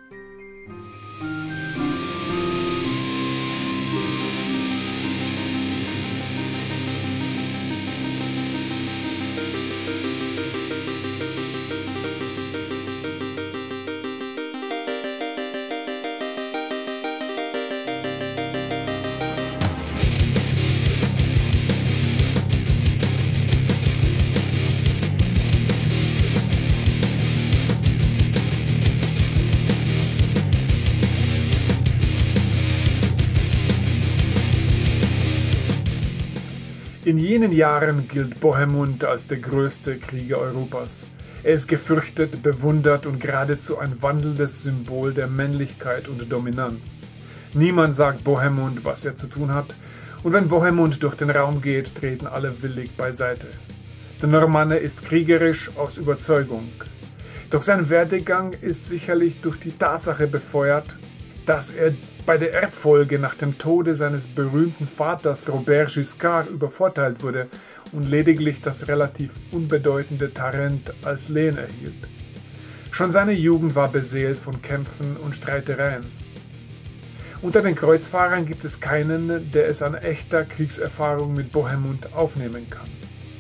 In jenen Jahren gilt Bohemund als der größte Krieger Europas. Er ist gefürchtet, bewundert und geradezu ein wandelndes Symbol der Männlichkeit und Dominanz. Niemand sagt Bohemund, was er zu tun hat, und wenn Bohemund durch den Raum geht, treten alle willig beiseite. Der Normanne ist kriegerisch aus Überzeugung. Doch sein Werdegang ist sicherlich durch die Tatsache befeuert, dass er bei der Erbfolge nach dem Tode seines berühmten Vaters Robert Guiscard übervorteilt wurde und lediglich das relativ unbedeutende Tarent als Lehen erhielt. Schon seine Jugend war beseelt von Kämpfen und Streitereien. Unter den Kreuzfahrern gibt es keinen, der es an echter Kriegserfahrung mit Bohemund aufnehmen kann.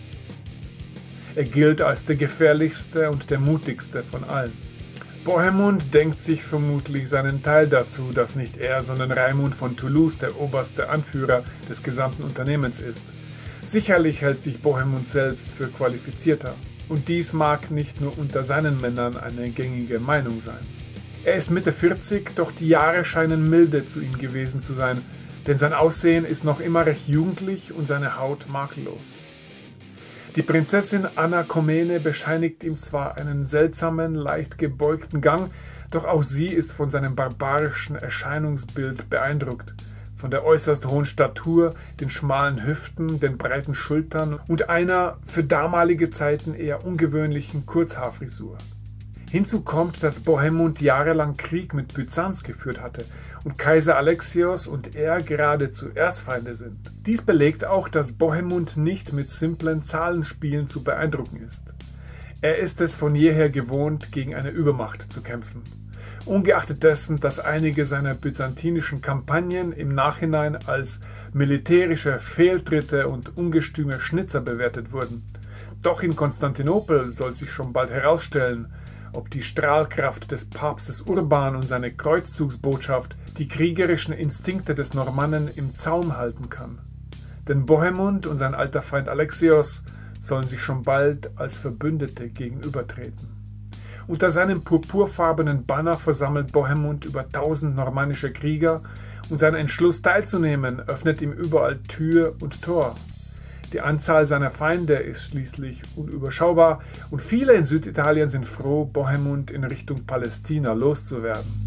Er gilt als der gefährlichste und der mutigste von allen. Bohemund denkt sich vermutlich seinen Teil dazu, dass nicht er, sondern Raimund von Toulouse der oberste Anführer des gesamten Unternehmens ist. Sicherlich hält sich Bohemund selbst für qualifizierter. Und dies mag nicht nur unter seinen Männern eine gängige Meinung sein. Er ist Mitte vierzig, doch die Jahre scheinen milde zu ihm gewesen zu sein, denn sein Aussehen ist noch immer recht jugendlich und seine Haut makellos. Die Prinzessin Anna Komnene bescheinigt ihm zwar einen seltsamen, leicht gebeugten Gang, doch auch sie ist von seinem barbarischen Erscheinungsbild beeindruckt. Von der äußerst hohen Statur, den schmalen Hüften, den breiten Schultern und einer für damalige Zeiten eher ungewöhnlichen Kurzhaarfrisur. Hinzu kommt, dass Bohemund jahrelang Krieg mit Byzanz geführt hatte und Kaiser Alexios und er geradezu Erzfeinde sind. Dies belegt auch, dass Bohemund nicht mit simplen Zahlenspielen zu beeindrucken ist. Er ist es von jeher gewohnt, gegen eine Übermacht zu kämpfen. Ungeachtet dessen, dass einige seiner byzantinischen Kampagnen im Nachhinein als militärische Fehltritte und ungestüme Schnitzer bewertet wurden. Doch in Konstantinopel soll sich schon bald herausstellen, ob die Strahlkraft des Papstes Urban und seine Kreuzzugsbotschaft die kriegerischen Instinkte des Normannen im Zaum halten kann. Denn Bohemund und sein alter Feind Alexios sollen sich schon bald als Verbündete gegenübertreten. Unter seinem purpurfarbenen Banner versammelt Bohemund über tausend normannische Krieger und sein Entschluss teilzunehmen öffnet ihm überall Tür und Tor. Die Anzahl seiner Feinde ist schließlich unüberschaubar und viele in Süditalien sind froh, Bohemund in Richtung Palästina loszuwerden.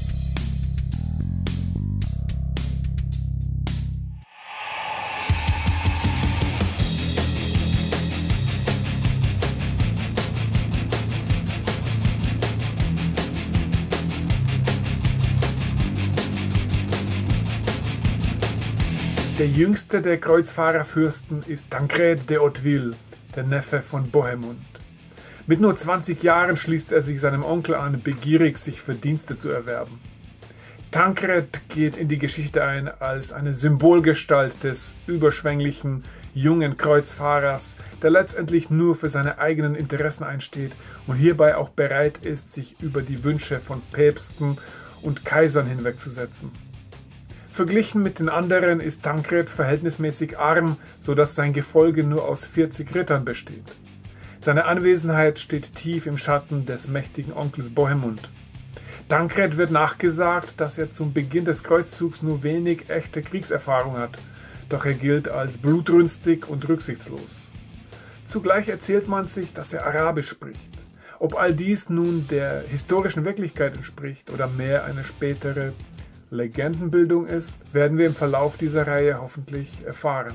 Der jüngste der Kreuzfahrerfürsten ist Tancred de Hauteville, der Neffe von Bohemund. Mit nur zwanzig Jahren schließt er sich seinem Onkel an, begierig, sich Verdienste zu erwerben. Tancred geht in die Geschichte ein als eine Symbolgestalt des überschwänglichen, jungen Kreuzfahrers, der letztendlich nur für seine eigenen Interessen einsteht und hierbei auch bereit ist, sich über die Wünsche von Päpsten und Kaisern hinwegzusetzen. Verglichen mit den anderen ist Tancred verhältnismäßig arm, sodass sein Gefolge nur aus vierzig Rittern besteht. Seine Anwesenheit steht tief im Schatten des mächtigen Onkels Bohemund. Tancred wird nachgesagt, dass er zum Beginn des Kreuzzugs nur wenig echte Kriegserfahrung hat, doch er gilt als blutrünstig und rücksichtslos. Zugleich erzählt man sich, dass er Arabisch spricht. Ob all dies nun der historischen Wirklichkeit entspricht oder mehr eine spätere Legendenbildung ist, werden wir im Verlauf dieser Reihe hoffentlich erfahren.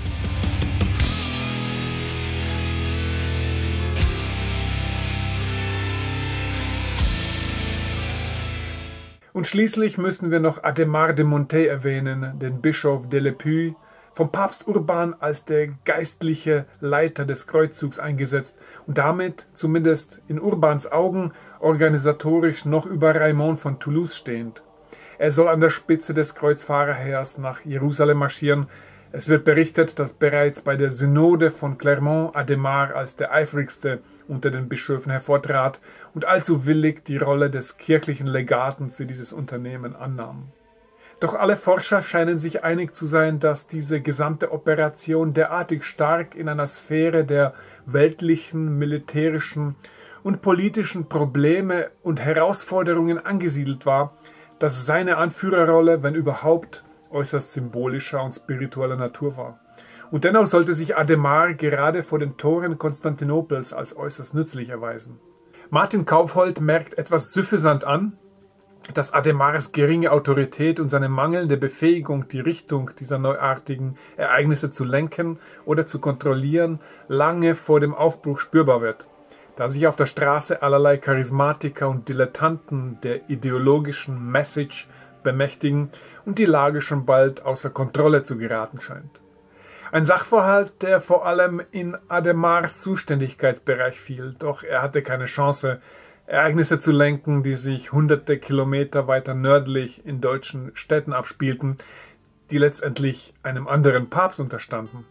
Und schließlich müssen wir noch Adhemar de Montet erwähnen, den Bischof de Le Puy, vom Papst Urban als der geistliche Leiter des Kreuzzugs eingesetzt und damit, zumindest in Urbans Augen, organisatorisch noch über Raimond von Toulouse stehend. Er soll an der Spitze des Kreuzfahrerheers nach Jerusalem marschieren. Es wird berichtet, dass bereits bei der Synode von Clermont Adhemar als der eifrigste unter den Bischöfen hervortrat und allzu willig die Rolle des kirchlichen Legaten für dieses Unternehmen annahm. Doch alle Forscher scheinen sich einig zu sein, dass diese gesamte Operation derartig stark in einer Sphäre der weltlichen, militärischen und politischen Probleme und Herausforderungen angesiedelt war, dass seine Anführerrolle, wenn überhaupt, äußerst symbolischer und spiritueller Natur war. Und dennoch sollte sich Adhemar gerade vor den Toren Konstantinopels als äußerst nützlich erweisen. Martin Kaufhold merkt etwas süffisant an, dass Adhemars geringe Autorität und seine mangelnde Befähigung, die Richtung dieser neuartigen Ereignisse zu lenken oder zu kontrollieren, lange vor dem Aufbruch spürbar wird, da sich auf der Straße allerlei Charismatiker und Dilettanten der ideologischen Message bemächtigen und die Lage schon bald außer Kontrolle zu geraten scheint. Ein Sachverhalt, der vor allem in Adhemars Zuständigkeitsbereich fiel, doch er hatte keine Chance, Ereignisse zu lenken, die sich hunderte Kilometer weiter nördlich in deutschen Städten abspielten, die letztendlich einem anderen Papst unterstanden.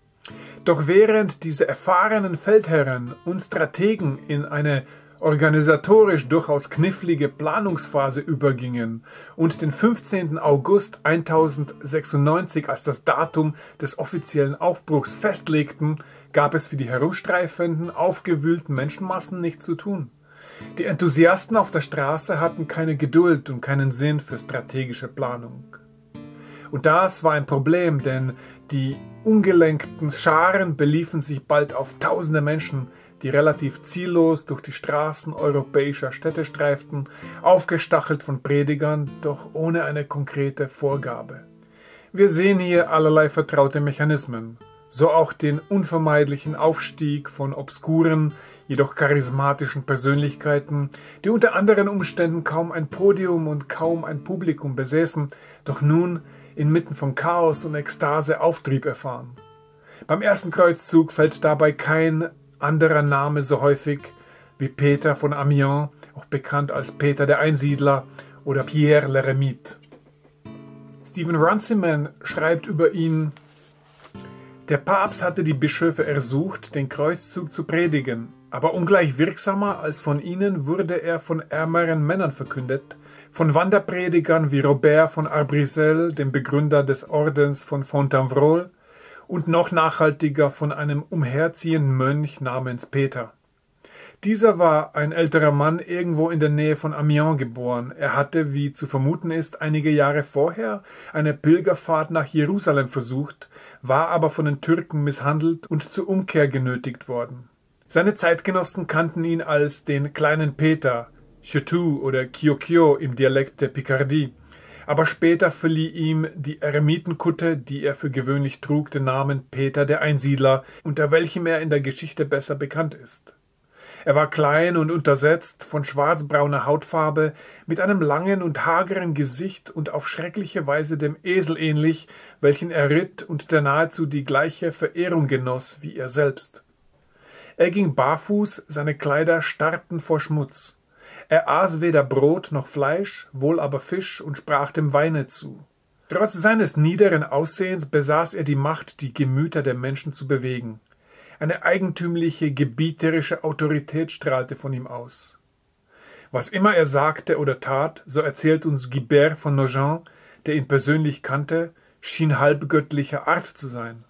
Doch während diese erfahrenen Feldherren und Strategen in eine organisatorisch durchaus knifflige Planungsphase übergingen und den fünfzehnten August tausendsechsundneunzig als das Datum des offiziellen Aufbruchs festlegten, gab es für die herumstreifenden, aufgewühlten Menschenmassen nichts zu tun. Die Enthusiasten auf der Straße hatten keine Geduld und keinen Sinn für strategische Planung. Und das war ein Problem, denn die ungelenkten Scharen beliefen sich bald auf tausende Menschen, die relativ ziellos durch die Straßen europäischer Städte streiften, aufgestachelt von Predigern, doch ohne eine konkrete Vorgabe. Wir sehen hier allerlei vertraute Mechanismen, so auch den unvermeidlichen Aufstieg von obskuren, jedoch charismatischen Persönlichkeiten, die unter anderen Umständen kaum ein Podium und kaum ein Publikum besäßen, doch nun inmitten von Chaos und Ekstase Auftrieb erfahren. Beim ersten Kreuzzug fällt dabei kein anderer Name so häufig wie Peter von Amiens auch bekannt als Peter der Einsiedler oder Pierre l'Eremite. Stephen Runciman schreibt über ihn: Der Papst hatte die Bischöfe ersucht, den Kreuzzug zu predigen, aber ungleich wirksamer als von ihnen wurde er von ärmeren Männern verkündet, von Wanderpredigern wie Robert von Arbrisel, dem Begründer des Ordens von Fontevraud, und noch nachhaltiger von einem umherziehenden Mönch namens Peter. Dieser war ein älterer Mann irgendwo in der Nähe von Amiens geboren. Er hatte, wie zu vermuten ist, einige Jahre vorher eine Pilgerfahrt nach Jerusalem versucht, war aber von den Türken misshandelt und zur Umkehr genötigt worden. Seine Zeitgenossen kannten ihn als den kleinen Peter, Chetou oder Kiokio im Dialekt der Picardie, aber später verlieh ihm die Eremitenkutte, die er für gewöhnlich trug, den Namen Peter der Einsiedler, unter welchem er in der Geschichte besser bekannt ist. Er war klein und untersetzt, von schwarzbrauner Hautfarbe, mit einem langen und hageren Gesicht und auf schreckliche Weise dem Esel ähnlich, welchen er ritt und der nahezu die gleiche Verehrung genoss wie er selbst. Er ging barfuß, seine Kleider starrten vor Schmutz. Er aß weder Brot noch Fleisch, wohl aber Fisch und sprach dem Weine zu. Trotz seines niederen Aussehens besaß er die Macht, die Gemüter der Menschen zu bewegen. Eine eigentümliche, gebieterische Autorität strahlte von ihm aus. Was immer er sagte oder tat, so erzählt uns Guibert von Nogent, der ihn persönlich kannte, schien halbgöttlicher Art zu sein.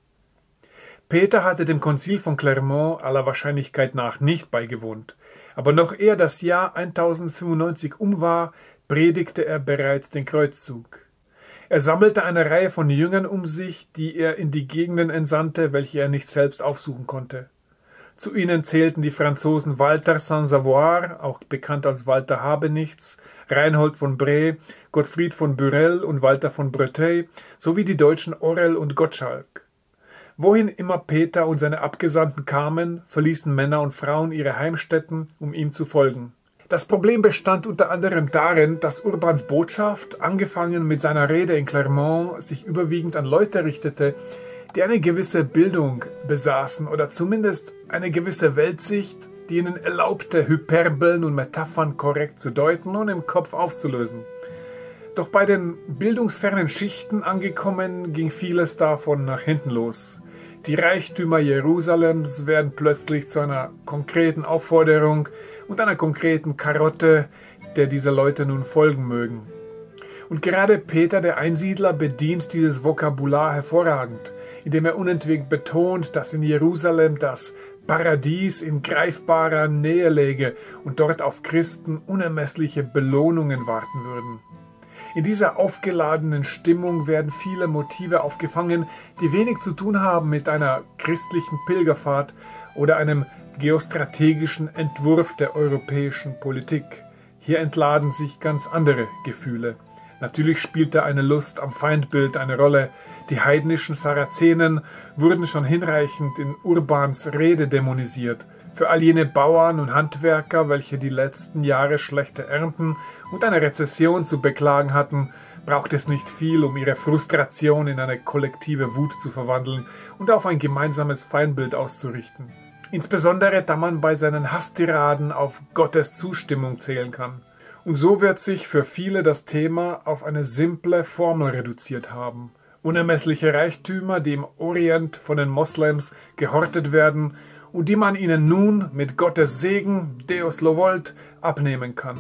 Peter hatte dem Konzil von Clermont aller Wahrscheinlichkeit nach nicht beigewohnt, aber noch ehe das Jahr tausendfünfundneunzig um war, predigte er bereits den Kreuzzug. Er sammelte eine Reihe von Jüngern um sich, die er in die Gegenden entsandte, welche er nicht selbst aufsuchen konnte. Zu ihnen zählten die Franzosen Walter Saint-Savoir, auch bekannt als Walter Habenichts, Reinhold von Bray, Gottfried von Burel und Walter von Breteuil, sowie die Deutschen Orell und Gottschalk. Wohin immer Peter und seine Abgesandten kamen, verließen Männer und Frauen ihre Heimstätten, um ihm zu folgen. Das Problem bestand unter anderem darin, dass Urbans Botschaft, angefangen mit seiner Rede in Clermont, sich überwiegend an Leute richtete, die eine gewisse Bildung besaßen oder zumindest eine gewisse Weltsicht, die ihnen erlaubte, Hyperbeln und Metaphern korrekt zu deuten und im Kopf aufzulösen. Doch bei den bildungsfernen Schichten angekommen, ging vieles davon nach hinten los. Die Reichtümer Jerusalems werden plötzlich zu einer konkreten Aufforderung und einer konkreten Karotte, der diese Leute nun folgen mögen. Und gerade Peter der Einsiedler bedient dieses Vokabular hervorragend, indem er unentwegt betont, dass in Jerusalem das Paradies in greifbarer Nähe läge und dort auf Christen unermessliche Belohnungen warten würden. In dieser aufgeladenen Stimmung werden viele Motive aufgefangen, die wenig zu tun haben mit einer christlichen Pilgerfahrt oder einem geostrategischen Entwurf der europäischen Politik. Hier entladen sich ganz andere Gefühle. Natürlich spielte eine Lust am Feindbild eine Rolle. Die heidnischen Sarazenen wurden schon hinreichend in Urbans Rede dämonisiert. Für all jene Bauern und Handwerker, welche die letzten Jahre schlechte Ernten und eine Rezession zu beklagen hatten, braucht es nicht viel, um ihre Frustration in eine kollektive Wut zu verwandeln und auf ein gemeinsames Feindbild auszurichten. Insbesondere, da man bei seinen Hasstiraden auf Gottes Zustimmung zählen kann. Und so wird sich für viele das Thema auf eine simple Formel reduziert haben. Unermessliche Reichtümer, die im Orient von den Moslems gehortet werden und die man ihnen nun mit Gottes Segen, Deus lo volt, abnehmen kann.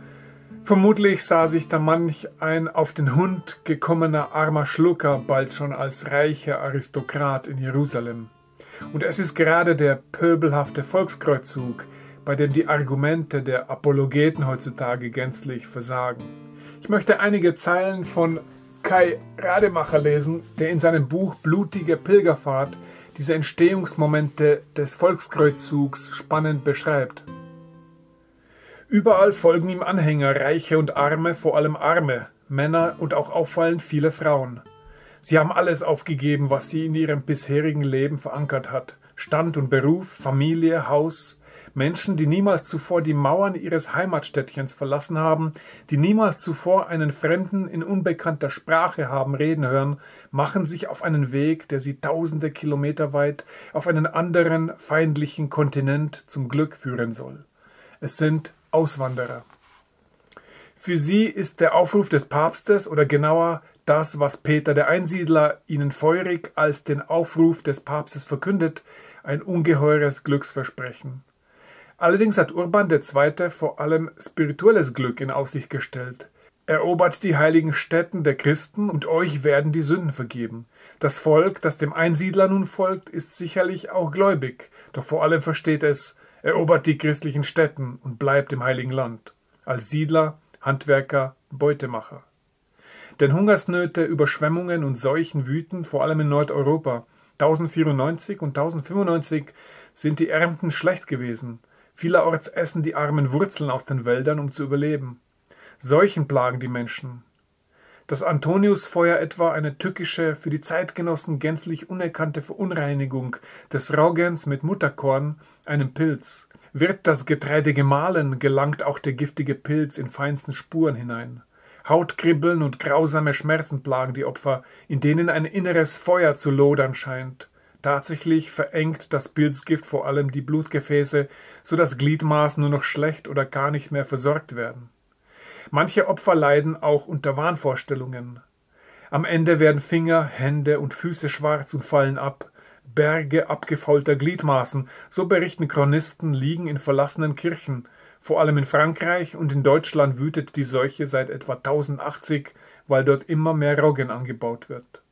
Vermutlich sah sich da manch ein auf den Hund gekommener armer Schlucker bald schon als reicher Aristokrat in Jerusalem. Und es ist gerade der pöbelhafte Volkskreuzzug, bei dem die Argumente der Apologeten heutzutage gänzlich versagen. Ich möchte einige Zeilen von Kai Rademacher lesen, der in seinem Buch Blutige Pilgerfahrt diese Entstehungsmomente des Volkskreuzugs spannend beschreibt. Überall folgen ihm Anhänger, Reiche und Arme, vor allem Arme, Männer und auch auffallend viele Frauen. Sie haben alles aufgegeben, was sie in ihrem bisherigen Leben verankert hat. Stand und Beruf, Familie, Haus, Menschen, die niemals zuvor die Mauern ihres Heimatstädtchens verlassen haben, die niemals zuvor einen Fremden in unbekannter Sprache haben reden hören, machen sich auf einen Weg, der sie tausende Kilometer weit auf einen anderen feindlichen Kontinent zum Glück führen soll. Es sind Auswanderer. Für sie ist der Aufruf des Papstes oder genauer das, was Peter der Einsiedler ihnen feurig als den Aufruf des Papstes verkündet, ein ungeheures Glücksversprechen. Allerdings hat Urban der Zweite vor allem spirituelles Glück in Aussicht gestellt. Erobert die heiligen Stätten der Christen und euch werden die Sünden vergeben. Das Volk, das dem Einsiedler nun folgt, ist sicherlich auch gläubig, doch vor allem versteht es, erobert die christlichen Stätten und bleibt im heiligen Land. Als Siedler, Handwerker, Beutemacher. Denn Hungersnöte, Überschwemmungen und Seuchen wüten vor allem in Nordeuropa. tausendvierundneunzig und tausendfünfundneunzig sind die Ernten schlecht gewesen. Vielerorts essen die Armen Wurzeln aus den Wäldern, um zu überleben. Seuchen plagen die Menschen. Das Antoniusfeuer etwa, eine tückische, für die Zeitgenossen gänzlich unerkannte Verunreinigung des Roggens mit Mutterkorn, einem Pilz. Wird das Getreide gemahlen, gelangt auch der giftige Pilz in feinsten Spuren hinein. Hautkribbeln und grausame Schmerzen plagen die Opfer, in denen ein inneres Feuer zu lodern scheint. Tatsächlich verengt das Pilzgift vor allem die Blutgefäße, so dass Gliedmaßen nur noch schlecht oder gar nicht mehr versorgt werden. Manche Opfer leiden auch unter Wahnvorstellungen. Am Ende werden Finger, Hände und Füße schwarz und fallen ab. Berge abgefaulter Gliedmaßen, so berichten Chronisten, liegen in verlassenen Kirchen. Vor allem in Frankreich und in Deutschland wütet die Seuche seit etwa tausendachtzig, weil dort immer mehr Roggen angebaut wird.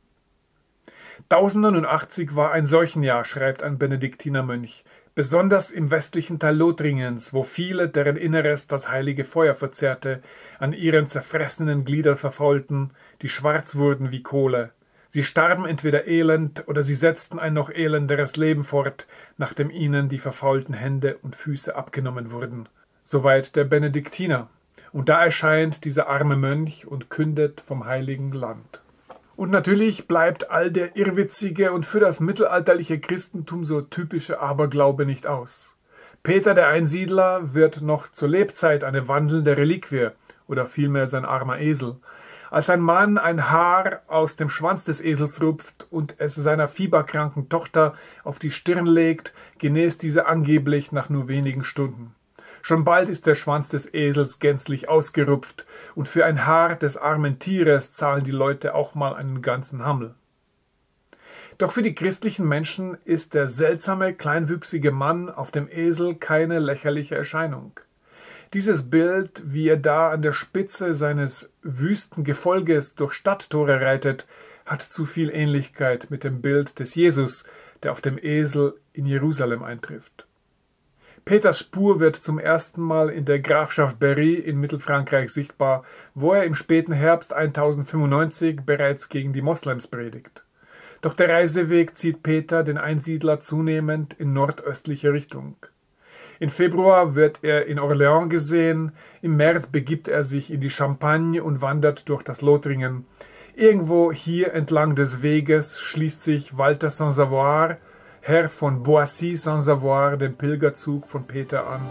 tausendneunundachtzig war ein Seuchenjahr, schreibt ein Benediktinermönch, besonders im westlichen Teil Lothringens, wo viele, deren Inneres das heilige Feuer verzehrte, an ihren zerfressenen Gliedern verfaulten, die schwarz wurden wie Kohle. Sie starben entweder elend oder sie setzten ein noch elenderes Leben fort, nachdem ihnen die verfaulten Hände und Füße abgenommen wurden. Soweit der Benediktiner. Und da erscheint dieser arme Mönch und kündet vom heiligen Land. Und natürlich bleibt all der irrwitzige und für das mittelalterliche Christentum so typische Aberglaube nicht aus. Peter der Einsiedler wird noch zur Lebzeit eine wandelnde Reliquie oder vielmehr sein armer Esel. Als ein Mann ein Haar aus dem Schwanz des Esels rupft und es seiner fieberkranken Tochter auf die Stirn legt, genäst diese angeblich nach nur wenigen Stunden. Schon bald ist der Schwanz des Esels gänzlich ausgerupft und für ein Haar des armen Tieres zahlen die Leute auch mal einen ganzen Hammel. Doch für die christlichen Menschen ist der seltsame, kleinwüchsige Mann auf dem Esel keine lächerliche Erscheinung. Dieses Bild, wie er da an der Spitze seines wüsten Gefolges durch Stadttore reitet, hat zu viel Ähnlichkeit mit dem Bild des Jesus, der auf dem Esel in Jerusalem eintrifft. Peters Spur wird zum ersten Mal in der Grafschaft Berry in Mittelfrankreich sichtbar, wo er im späten Herbst tausendfünfundneunzig bereits gegen die Moslems predigt. Doch der Reiseweg zieht Peter, den Einsiedler, zunehmend in nordöstliche Richtung. Im Februar wird er in Orléans gesehen, im März begibt er sich in die Champagne und wandert durch das Lothringen. Irgendwo hier entlang des Weges schließt sich Walter Sans-Savoir, Herr von Boissy Sans-Savoir, dem Pilgerzug von Peter an.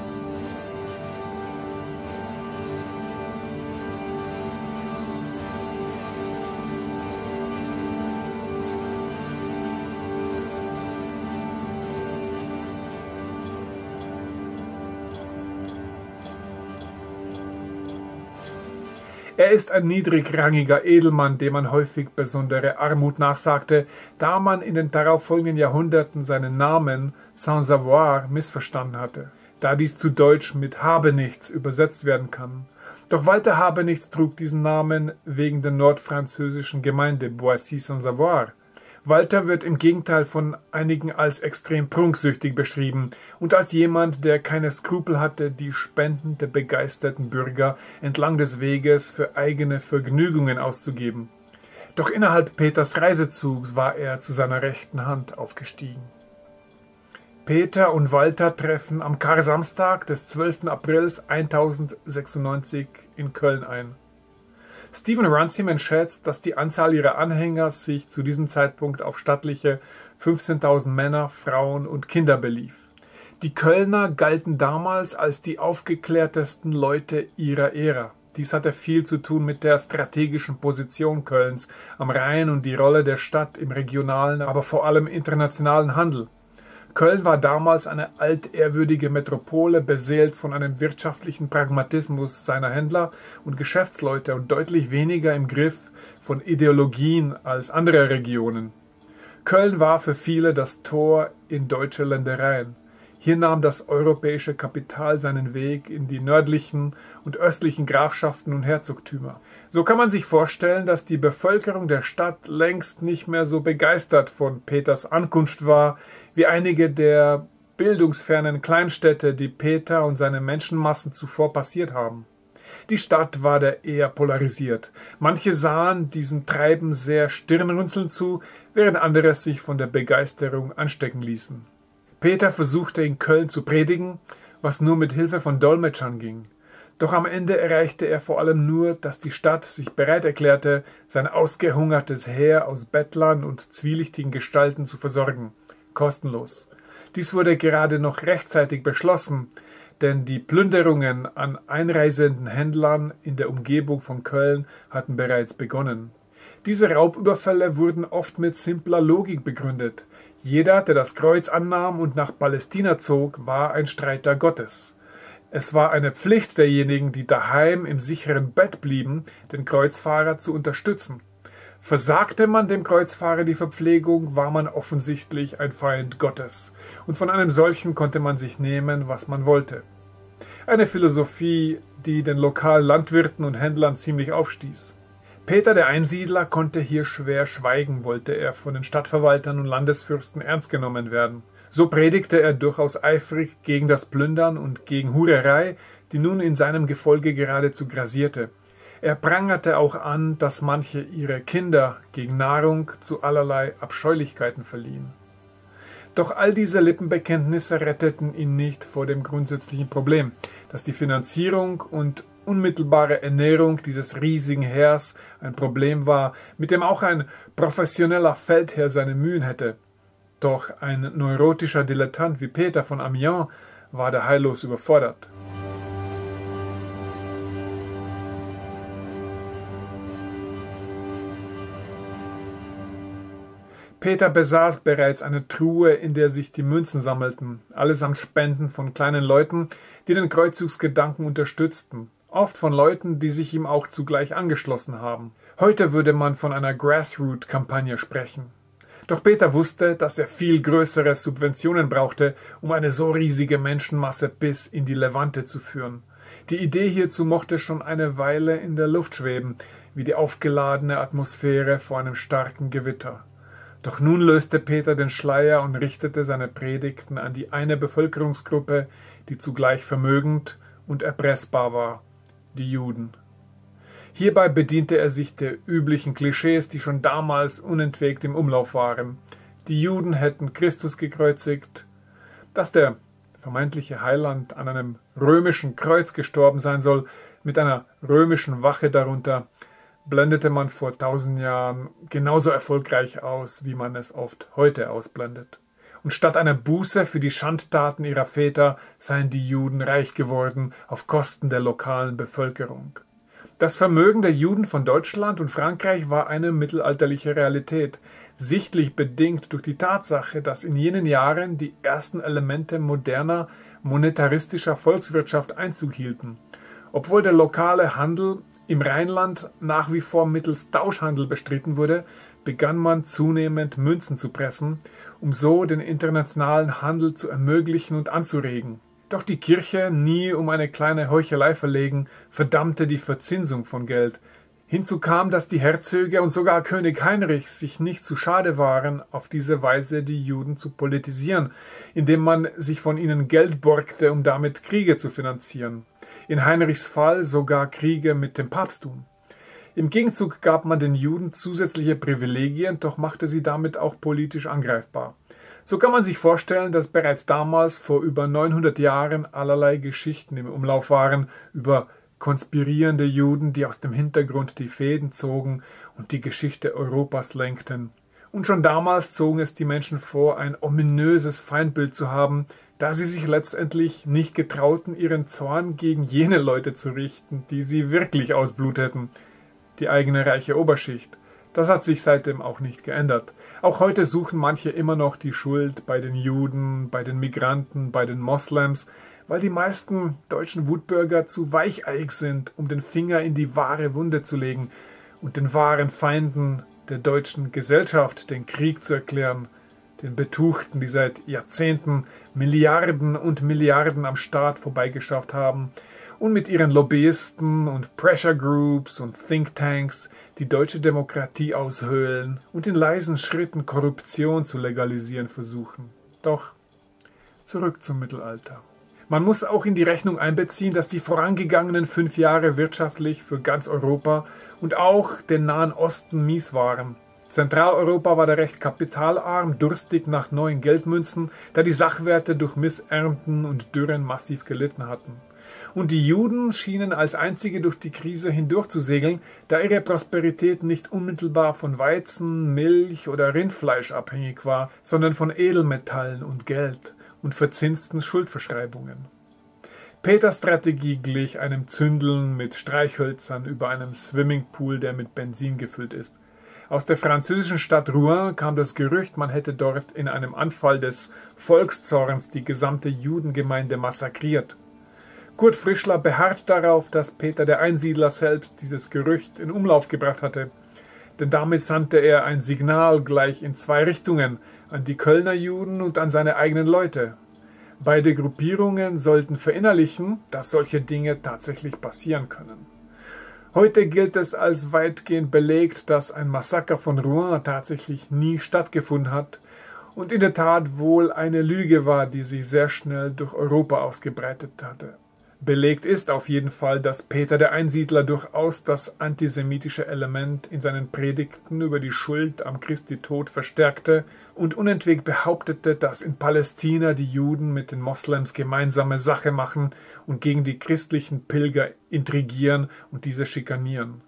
Er ist ein niedrigrangiger Edelmann, dem man häufig besondere Armut nachsagte, da man in den darauffolgenden Jahrhunderten seinen Namen Sans-Savoir missverstanden hatte, da dies zu Deutsch mit Habenichts übersetzt werden kann. Doch Walter Habenichts trug diesen Namen wegen der nordfranzösischen Gemeinde Boissy Sans-Savoir. Walter wird im Gegenteil von einigen als extrem prunksüchtig beschrieben und als jemand, der keine Skrupel hatte, die Spenden der begeisterten Bürger entlang des Weges für eigene Vergnügungen auszugeben. Doch innerhalb Peters Reisezugs war er zu seiner rechten Hand aufgestiegen. Peter und Walter treffen am Karsamstag des zwölften Aprils tausendsechsundneunzig in Köln ein. Stephen Runciman schätzt, dass die Anzahl ihrer Anhänger sich zu diesem Zeitpunkt auf stattliche fünfzehntausend Männer, Frauen und Kinder belief. Die Kölner galten damals als die aufgeklärtesten Leute ihrer Ära. Dies hatte viel zu tun mit der strategischen Position Kölns am Rhein und die Rolle der Stadt im regionalen, aber vor allem internationalen Handel. Köln war damals eine altehrwürdige Metropole, beseelt von einem wirtschaftlichen Pragmatismus seiner Händler und Geschäftsleute und deutlich weniger im Griff von Ideologien als andere Regionen. Köln war für viele das Tor in deutsche Ländereien. Hier nahm das europäische Kapital seinen Weg in die nördlichen und östlichen Grafschaften und Herzogtümer. So kann man sich vorstellen, dass die Bevölkerung der Stadt längst nicht mehr so begeistert von Peters Ankunft war, wie einige der bildungsfernen Kleinstädte, die Peter und seine Menschenmassen zuvor passiert haben. Die Stadt war da eher polarisiert. Manche sahen diesem Treiben sehr stirnrunzelnd zu, während andere sich von der Begeisterung anstecken ließen. Peter versuchte in Köln zu predigen, was nur mit Hilfe von Dolmetschern ging. Doch am Ende erreichte er vor allem nur, dass die Stadt sich bereit erklärte, sein ausgehungertes Heer aus Bettlern und zwielichtigen Gestalten zu versorgen, kostenlos. Dies wurde gerade noch rechtzeitig beschlossen, denn die Plünderungen an einreisenden Händlern in der Umgebung von Köln hatten bereits begonnen. Diese Raubüberfälle wurden oft mit simpler Logik begründet. Jeder, der das Kreuz annahm und nach Palästina zog, war ein Streiter Gottes. Es war eine Pflicht derjenigen, die daheim im sicheren Bett blieben, den Kreuzfahrer zu unterstützen. Versagte man dem Kreuzfahrer die Verpflegung, war man offensichtlich ein Feind Gottes. Und von einem solchen konnte man sich nehmen, was man wollte. Eine Philosophie, die den lokalen Landwirten und Händlern ziemlich aufstieß. Peter der Einsiedler konnte hier schwer schweigen, wollte er von den Stadtverwaltern und Landesfürsten ernst genommen werden. So predigte er durchaus eifrig gegen das Plündern und gegen Hurerei, die nun in seinem Gefolge geradezu grasierte. Er prangerte auch an, dass manche ihre Kinder gegen Nahrung zu allerlei Abscheulichkeiten verliehen. Doch all diese Lippenbekenntnisse retteten ihn nicht vor dem grundsätzlichen Problem, dass die Finanzierung und unmittelbare Ernährung dieses riesigen Heers ein Problem war, mit dem auch ein professioneller Feldherr seine Mühen hätte. Doch ein neurotischer Dilettant wie Peter von Amiens war da heillos überfordert. Peter besaß bereits eine Truhe, in der sich die Münzen sammelten, allesamt Spenden von kleinen Leuten, die den Kreuzzugsgedanken unterstützten, oft von Leuten, die sich ihm auch zugleich angeschlossen haben. Heute würde man von einer Grassroot-Kampagne sprechen. Doch Peter wusste, dass er viel größere Subventionen brauchte, um eine so riesige Menschenmasse bis in die Levante zu führen. Die Idee hierzu mochte schon eine Weile in der Luft schweben, wie die aufgeladene Atmosphäre vor einem starken Gewitter. Doch nun löste Peter den Schleier und richtete seine Predigten an die eine Bevölkerungsgruppe, die zugleich vermögend und erpressbar war, die Juden. Hierbei bediente er sich der üblichen Klischees, die schon damals unentwegt im Umlauf waren. Die Juden hätten Christus gekreuzigt, dass der vermeintliche Heiland an einem römischen Kreuz gestorben sein soll, mit einer römischen Wache darunter, blendete man vor tausend Jahren genauso erfolgreich aus, wie man es oft heute ausblendet. Und statt einer Buße für die Schandtaten ihrer Väter seien die Juden reich geworden auf Kosten der lokalen Bevölkerung. Das Vermögen der Juden von Deutschland und Frankreich war eine mittelalterliche Realität, sichtlich bedingt durch die Tatsache, dass in jenen Jahren die ersten Elemente moderner, monetaristischer Volkswirtschaft Einzug hielten. Obwohl der lokale Handel im Rheinland nach wie vor mittels Tauschhandel bestritten wurde, begann man zunehmend Münzen zu pressen, um so den internationalen Handel zu ermöglichen und anzuregen. Doch die Kirche, nie um eine kleine Heuchelei verlegen, verdammte die Verzinsung von Geld. Hinzu kam, dass die Herzöge und sogar König Heinrich sich nicht zu schade waren, auf diese Weise die Juden zu politisieren, indem man sich von ihnen Geld borgte, um damit Kriege zu finanzieren. In Heinrichs Fall sogar Kriege mit dem Papsttum. Im Gegenzug gab man den Juden zusätzliche Privilegien, doch machte sie damit auch politisch angreifbar. So kann man sich vorstellen, dass bereits damals vor über neunhundert Jahren allerlei Geschichten im Umlauf waren über konspirierende Juden, die aus dem Hintergrund die Fäden zogen und die Geschichte Europas lenkten. Und schon damals zogen es die Menschen vor, ein ominöses Feindbild zu haben, da sie sich letztendlich nicht getrauten, ihren Zorn gegen jene Leute zu richten, die sie wirklich ausbluteten, die eigene reiche Oberschicht, Das hat sich seitdem auch nicht geändert. Auch heute suchen manche immer noch die Schuld bei den Juden, bei den Migranten, bei den Moslems, weil die meisten deutschen Wutbürger zu weicheig sind, um den Finger in die wahre Wunde zu legen und den wahren Feinden der deutschen Gesellschaft den Krieg zu erklären, den Betuchten, die seit Jahrzehnten Milliarden und Milliarden am Staat vorbeigeschafft haben und mit ihren Lobbyisten und Pressure Groups und Thinktanks die deutsche Demokratie aushöhlen und in leisen Schritten Korruption zu legalisieren versuchen. Doch zurück zum Mittelalter. Man muss auch in die Rechnung einbeziehen, dass die vorangegangenen fünf Jahre wirtschaftlich für ganz Europa und auch den Nahen Osten mies waren. Zentraleuropa war da recht kapitalarm, durstig nach neuen Geldmünzen, da die Sachwerte durch Missernten und Dürren massiv gelitten hatten. Und die Juden schienen als einzige durch die Krise hindurchzusegeln, da ihre Prosperität nicht unmittelbar von Weizen, Milch oder Rindfleisch abhängig war, sondern von Edelmetallen und Geld und verzinsten Schuldverschreibungen. Peters Strategie glich einem Zündeln mit Streichhölzern über einem Swimmingpool, der mit Benzin gefüllt ist. Aus der französischen Stadt Rouen kam das Gerücht, man hätte dort in einem Anfall des Volkszorns die gesamte Judengemeinde massakriert. Kurt Frischler beharrt darauf, dass Peter der Einsiedler selbst dieses Gerücht in Umlauf gebracht hatte, denn damit sandte er ein Signal gleich in zwei Richtungen, an die Kölner Juden und an seine eigenen Leute. Beide Gruppierungen sollten verinnerlichen, dass solche Dinge tatsächlich passieren können. Heute gilt es als weitgehend belegt, dass ein Massaker von Rouen tatsächlich nie stattgefunden hat und in der Tat wohl eine Lüge war, die sich sehr schnell durch Europa ausgebreitet hatte. Belegt ist auf jeden Fall, dass Peter der Einsiedler durchaus das antisemitische Element in seinen Predigten über die Schuld am Christi Tod verstärkte und unentwegt behauptete, dass in Palästina die Juden mit den Moslems gemeinsame Sache machen und gegen die christlichen Pilger intrigieren und diese schikanieren.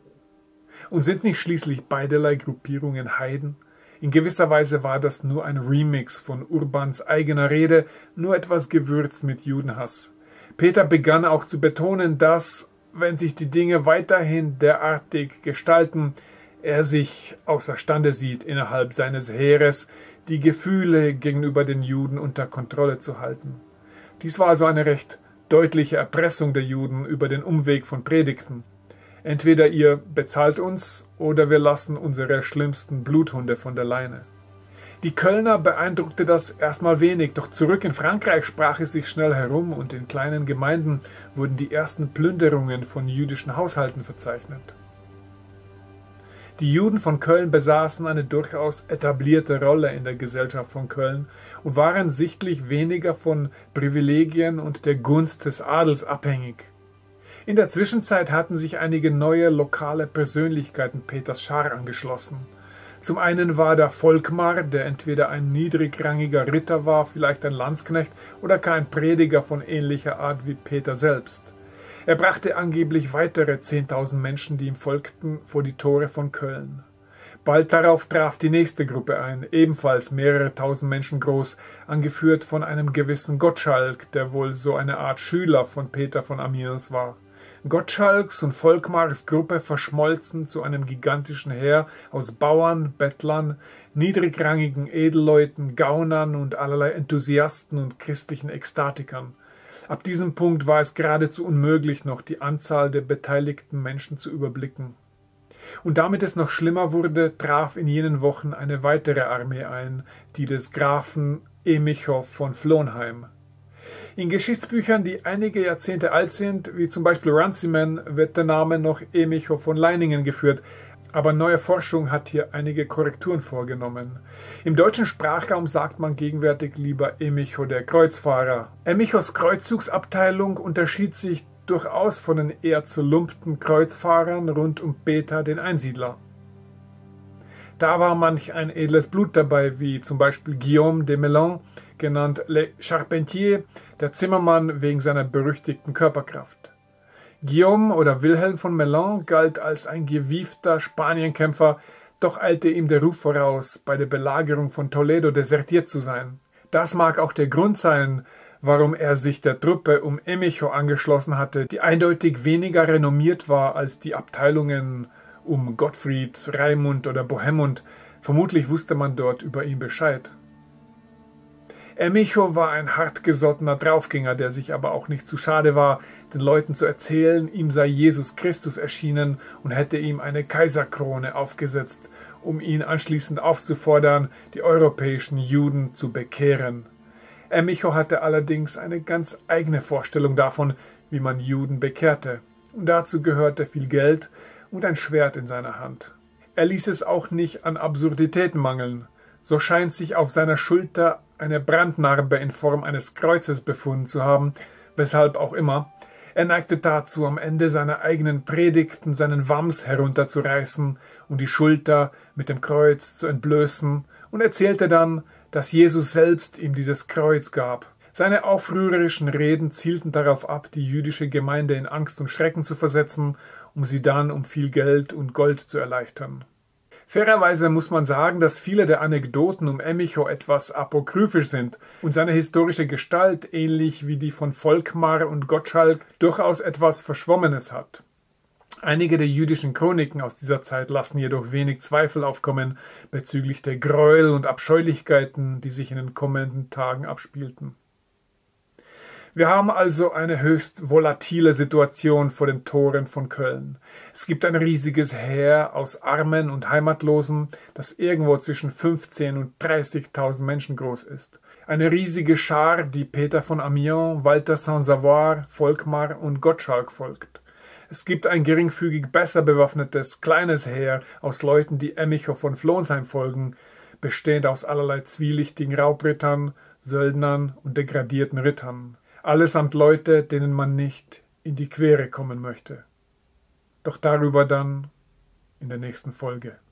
Und sind nicht schließlich beiderlei Gruppierungen Heiden? In gewisser Weise war das nur ein Remix von Urbans eigener Rede, nur etwas gewürzt mit Judenhass. Peter begann auch zu betonen, dass, wenn sich die Dinge weiterhin derartig gestalten, er sich außerstande sieht, innerhalb seines Heeres die Gefühle gegenüber den Juden unter Kontrolle zu halten. Dies war also eine recht deutliche Erpressung der Juden über den Umweg von Predigten. Entweder ihr bezahlt uns oder wir lassen unsere schlimmsten Bluthunde von der Leine. Die Kölner beeindruckte das erstmal wenig, doch zurück in Frankreich sprach es sich schnell herum und in kleinen Gemeinden wurden die ersten Plünderungen von jüdischen Haushalten verzeichnet. Die Juden von Köln besaßen eine durchaus etablierte Rolle in der Gesellschaft von Köln und waren sichtlich weniger von Privilegien und der Gunst des Adels abhängig. In der Zwischenzeit hatten sich einige neue lokale Persönlichkeiten Peters Schar angeschlossen. Zum einen war da Volkmar, der entweder ein niedrigrangiger Ritter war, vielleicht ein Landsknecht oder kein Prediger von ähnlicher Art wie Peter selbst. Er brachte angeblich weitere zehntausend Menschen, die ihm folgten, vor die Tore von Köln. Bald darauf traf die nächste Gruppe ein, ebenfalls mehrere tausend Menschen groß, angeführt von einem gewissen Gottschalk, der wohl so eine Art Schüler von Peter von Amiens war. Gottschalks und Volkmars Gruppe verschmolzen zu einem gigantischen Heer aus Bauern, Bettlern, niedrigrangigen Edelleuten, Gaunern und allerlei Enthusiasten und christlichen Ekstatikern. Ab diesem Punkt war es geradezu unmöglich, noch die Anzahl der beteiligten Menschen zu überblicken. Und damit es noch schlimmer wurde, traf in jenen Wochen eine weitere Armee ein, die des Grafen Emichow von Flonheim. In Geschichtsbüchern, die einige Jahrzehnte alt sind, wie zum Beispiel Runciman, wird der Name noch Emichow von Leiningen geführt, aber neue Forschung hat hier einige Korrekturen vorgenommen. Im deutschen Sprachraum sagt man gegenwärtig lieber Emichow der Kreuzfahrer. Emichows Kreuzzugsabteilung unterschied sich durchaus von den eher zerlumpten Kreuzfahrern rund um Peter den Einsiedler. Da war manch ein edles Blut dabei, wie zum Beispiel Guillaume de Melun, genannt Le Charpentier, der Zimmermann wegen seiner berüchtigten Körperkraft. Guillaume oder Wilhelm von Melun galt als ein gewiefter Spanienkämpfer, doch eilte ihm der Ruf voraus, bei der Belagerung von Toledo desertiert zu sein. Das mag auch der Grund sein, warum er sich der Truppe um Emichow angeschlossen hatte, die eindeutig weniger renommiert war als die Abteilungen um Gottfried, Raimund oder Bohemund. Vermutlich wusste man dort über ihn Bescheid. Emicho war ein hartgesottener Draufgänger, der sich aber auch nicht zu schade war, den Leuten zu erzählen, ihm sei Jesus Christus erschienen und hätte ihm eine Kaiserkrone aufgesetzt, um ihn anschließend aufzufordern, die europäischen Juden zu bekehren. Emicho hatte allerdings eine ganz eigene Vorstellung davon, wie man Juden bekehrte. Und dazu gehörte viel Geld und ein Schwert in seiner Hand. Er ließ es auch nicht an Absurditäten mangeln. So scheint sich auf seiner Schulter eine Brandnarbe in Form eines Kreuzes befunden zu haben, weshalb auch immer. Er neigte dazu, am Ende seiner eigenen Predigten seinen Wams herunterzureißen und die Schulter mit dem Kreuz zu entblößen und erzählte dann, dass Jesus selbst ihm dieses Kreuz gab. Seine aufrührerischen Reden zielten darauf ab, die jüdische Gemeinde in Angst und Schrecken zu versetzen, um sie dann um viel Geld und Gold zu erleichtern. Fairerweise muss man sagen, dass viele der Anekdoten um Emicho etwas apokryphisch sind und seine historische Gestalt, ähnlich wie die von Volkmar und Gottschalk, durchaus etwas Verschwommenes hat. Einige der jüdischen Chroniken aus dieser Zeit lassen jedoch wenig Zweifel aufkommen bezüglich der Gräuel und Abscheulichkeiten, die sich in den kommenden Tagen abspielten. Wir haben also eine höchst volatile Situation vor den Toren von Köln. Es gibt ein riesiges Heer aus Armen und Heimatlosen, das irgendwo zwischen fünfzehntausend und dreißigtausend Menschen groß ist. Eine riesige Schar, die Peter von Amiens, Walter Saint-Sauveur, Volkmar und Gottschalk folgt. Es gibt ein geringfügig besser bewaffnetes, kleines Heer aus Leuten, die Emicho von Flonsheim folgen, bestehend aus allerlei zwielichtigen Raubrittern, Söldnern und degradierten Rittern. Allesamt Leute, denen man nicht in die Quere kommen möchte. Doch darüber dann in der nächsten Folge.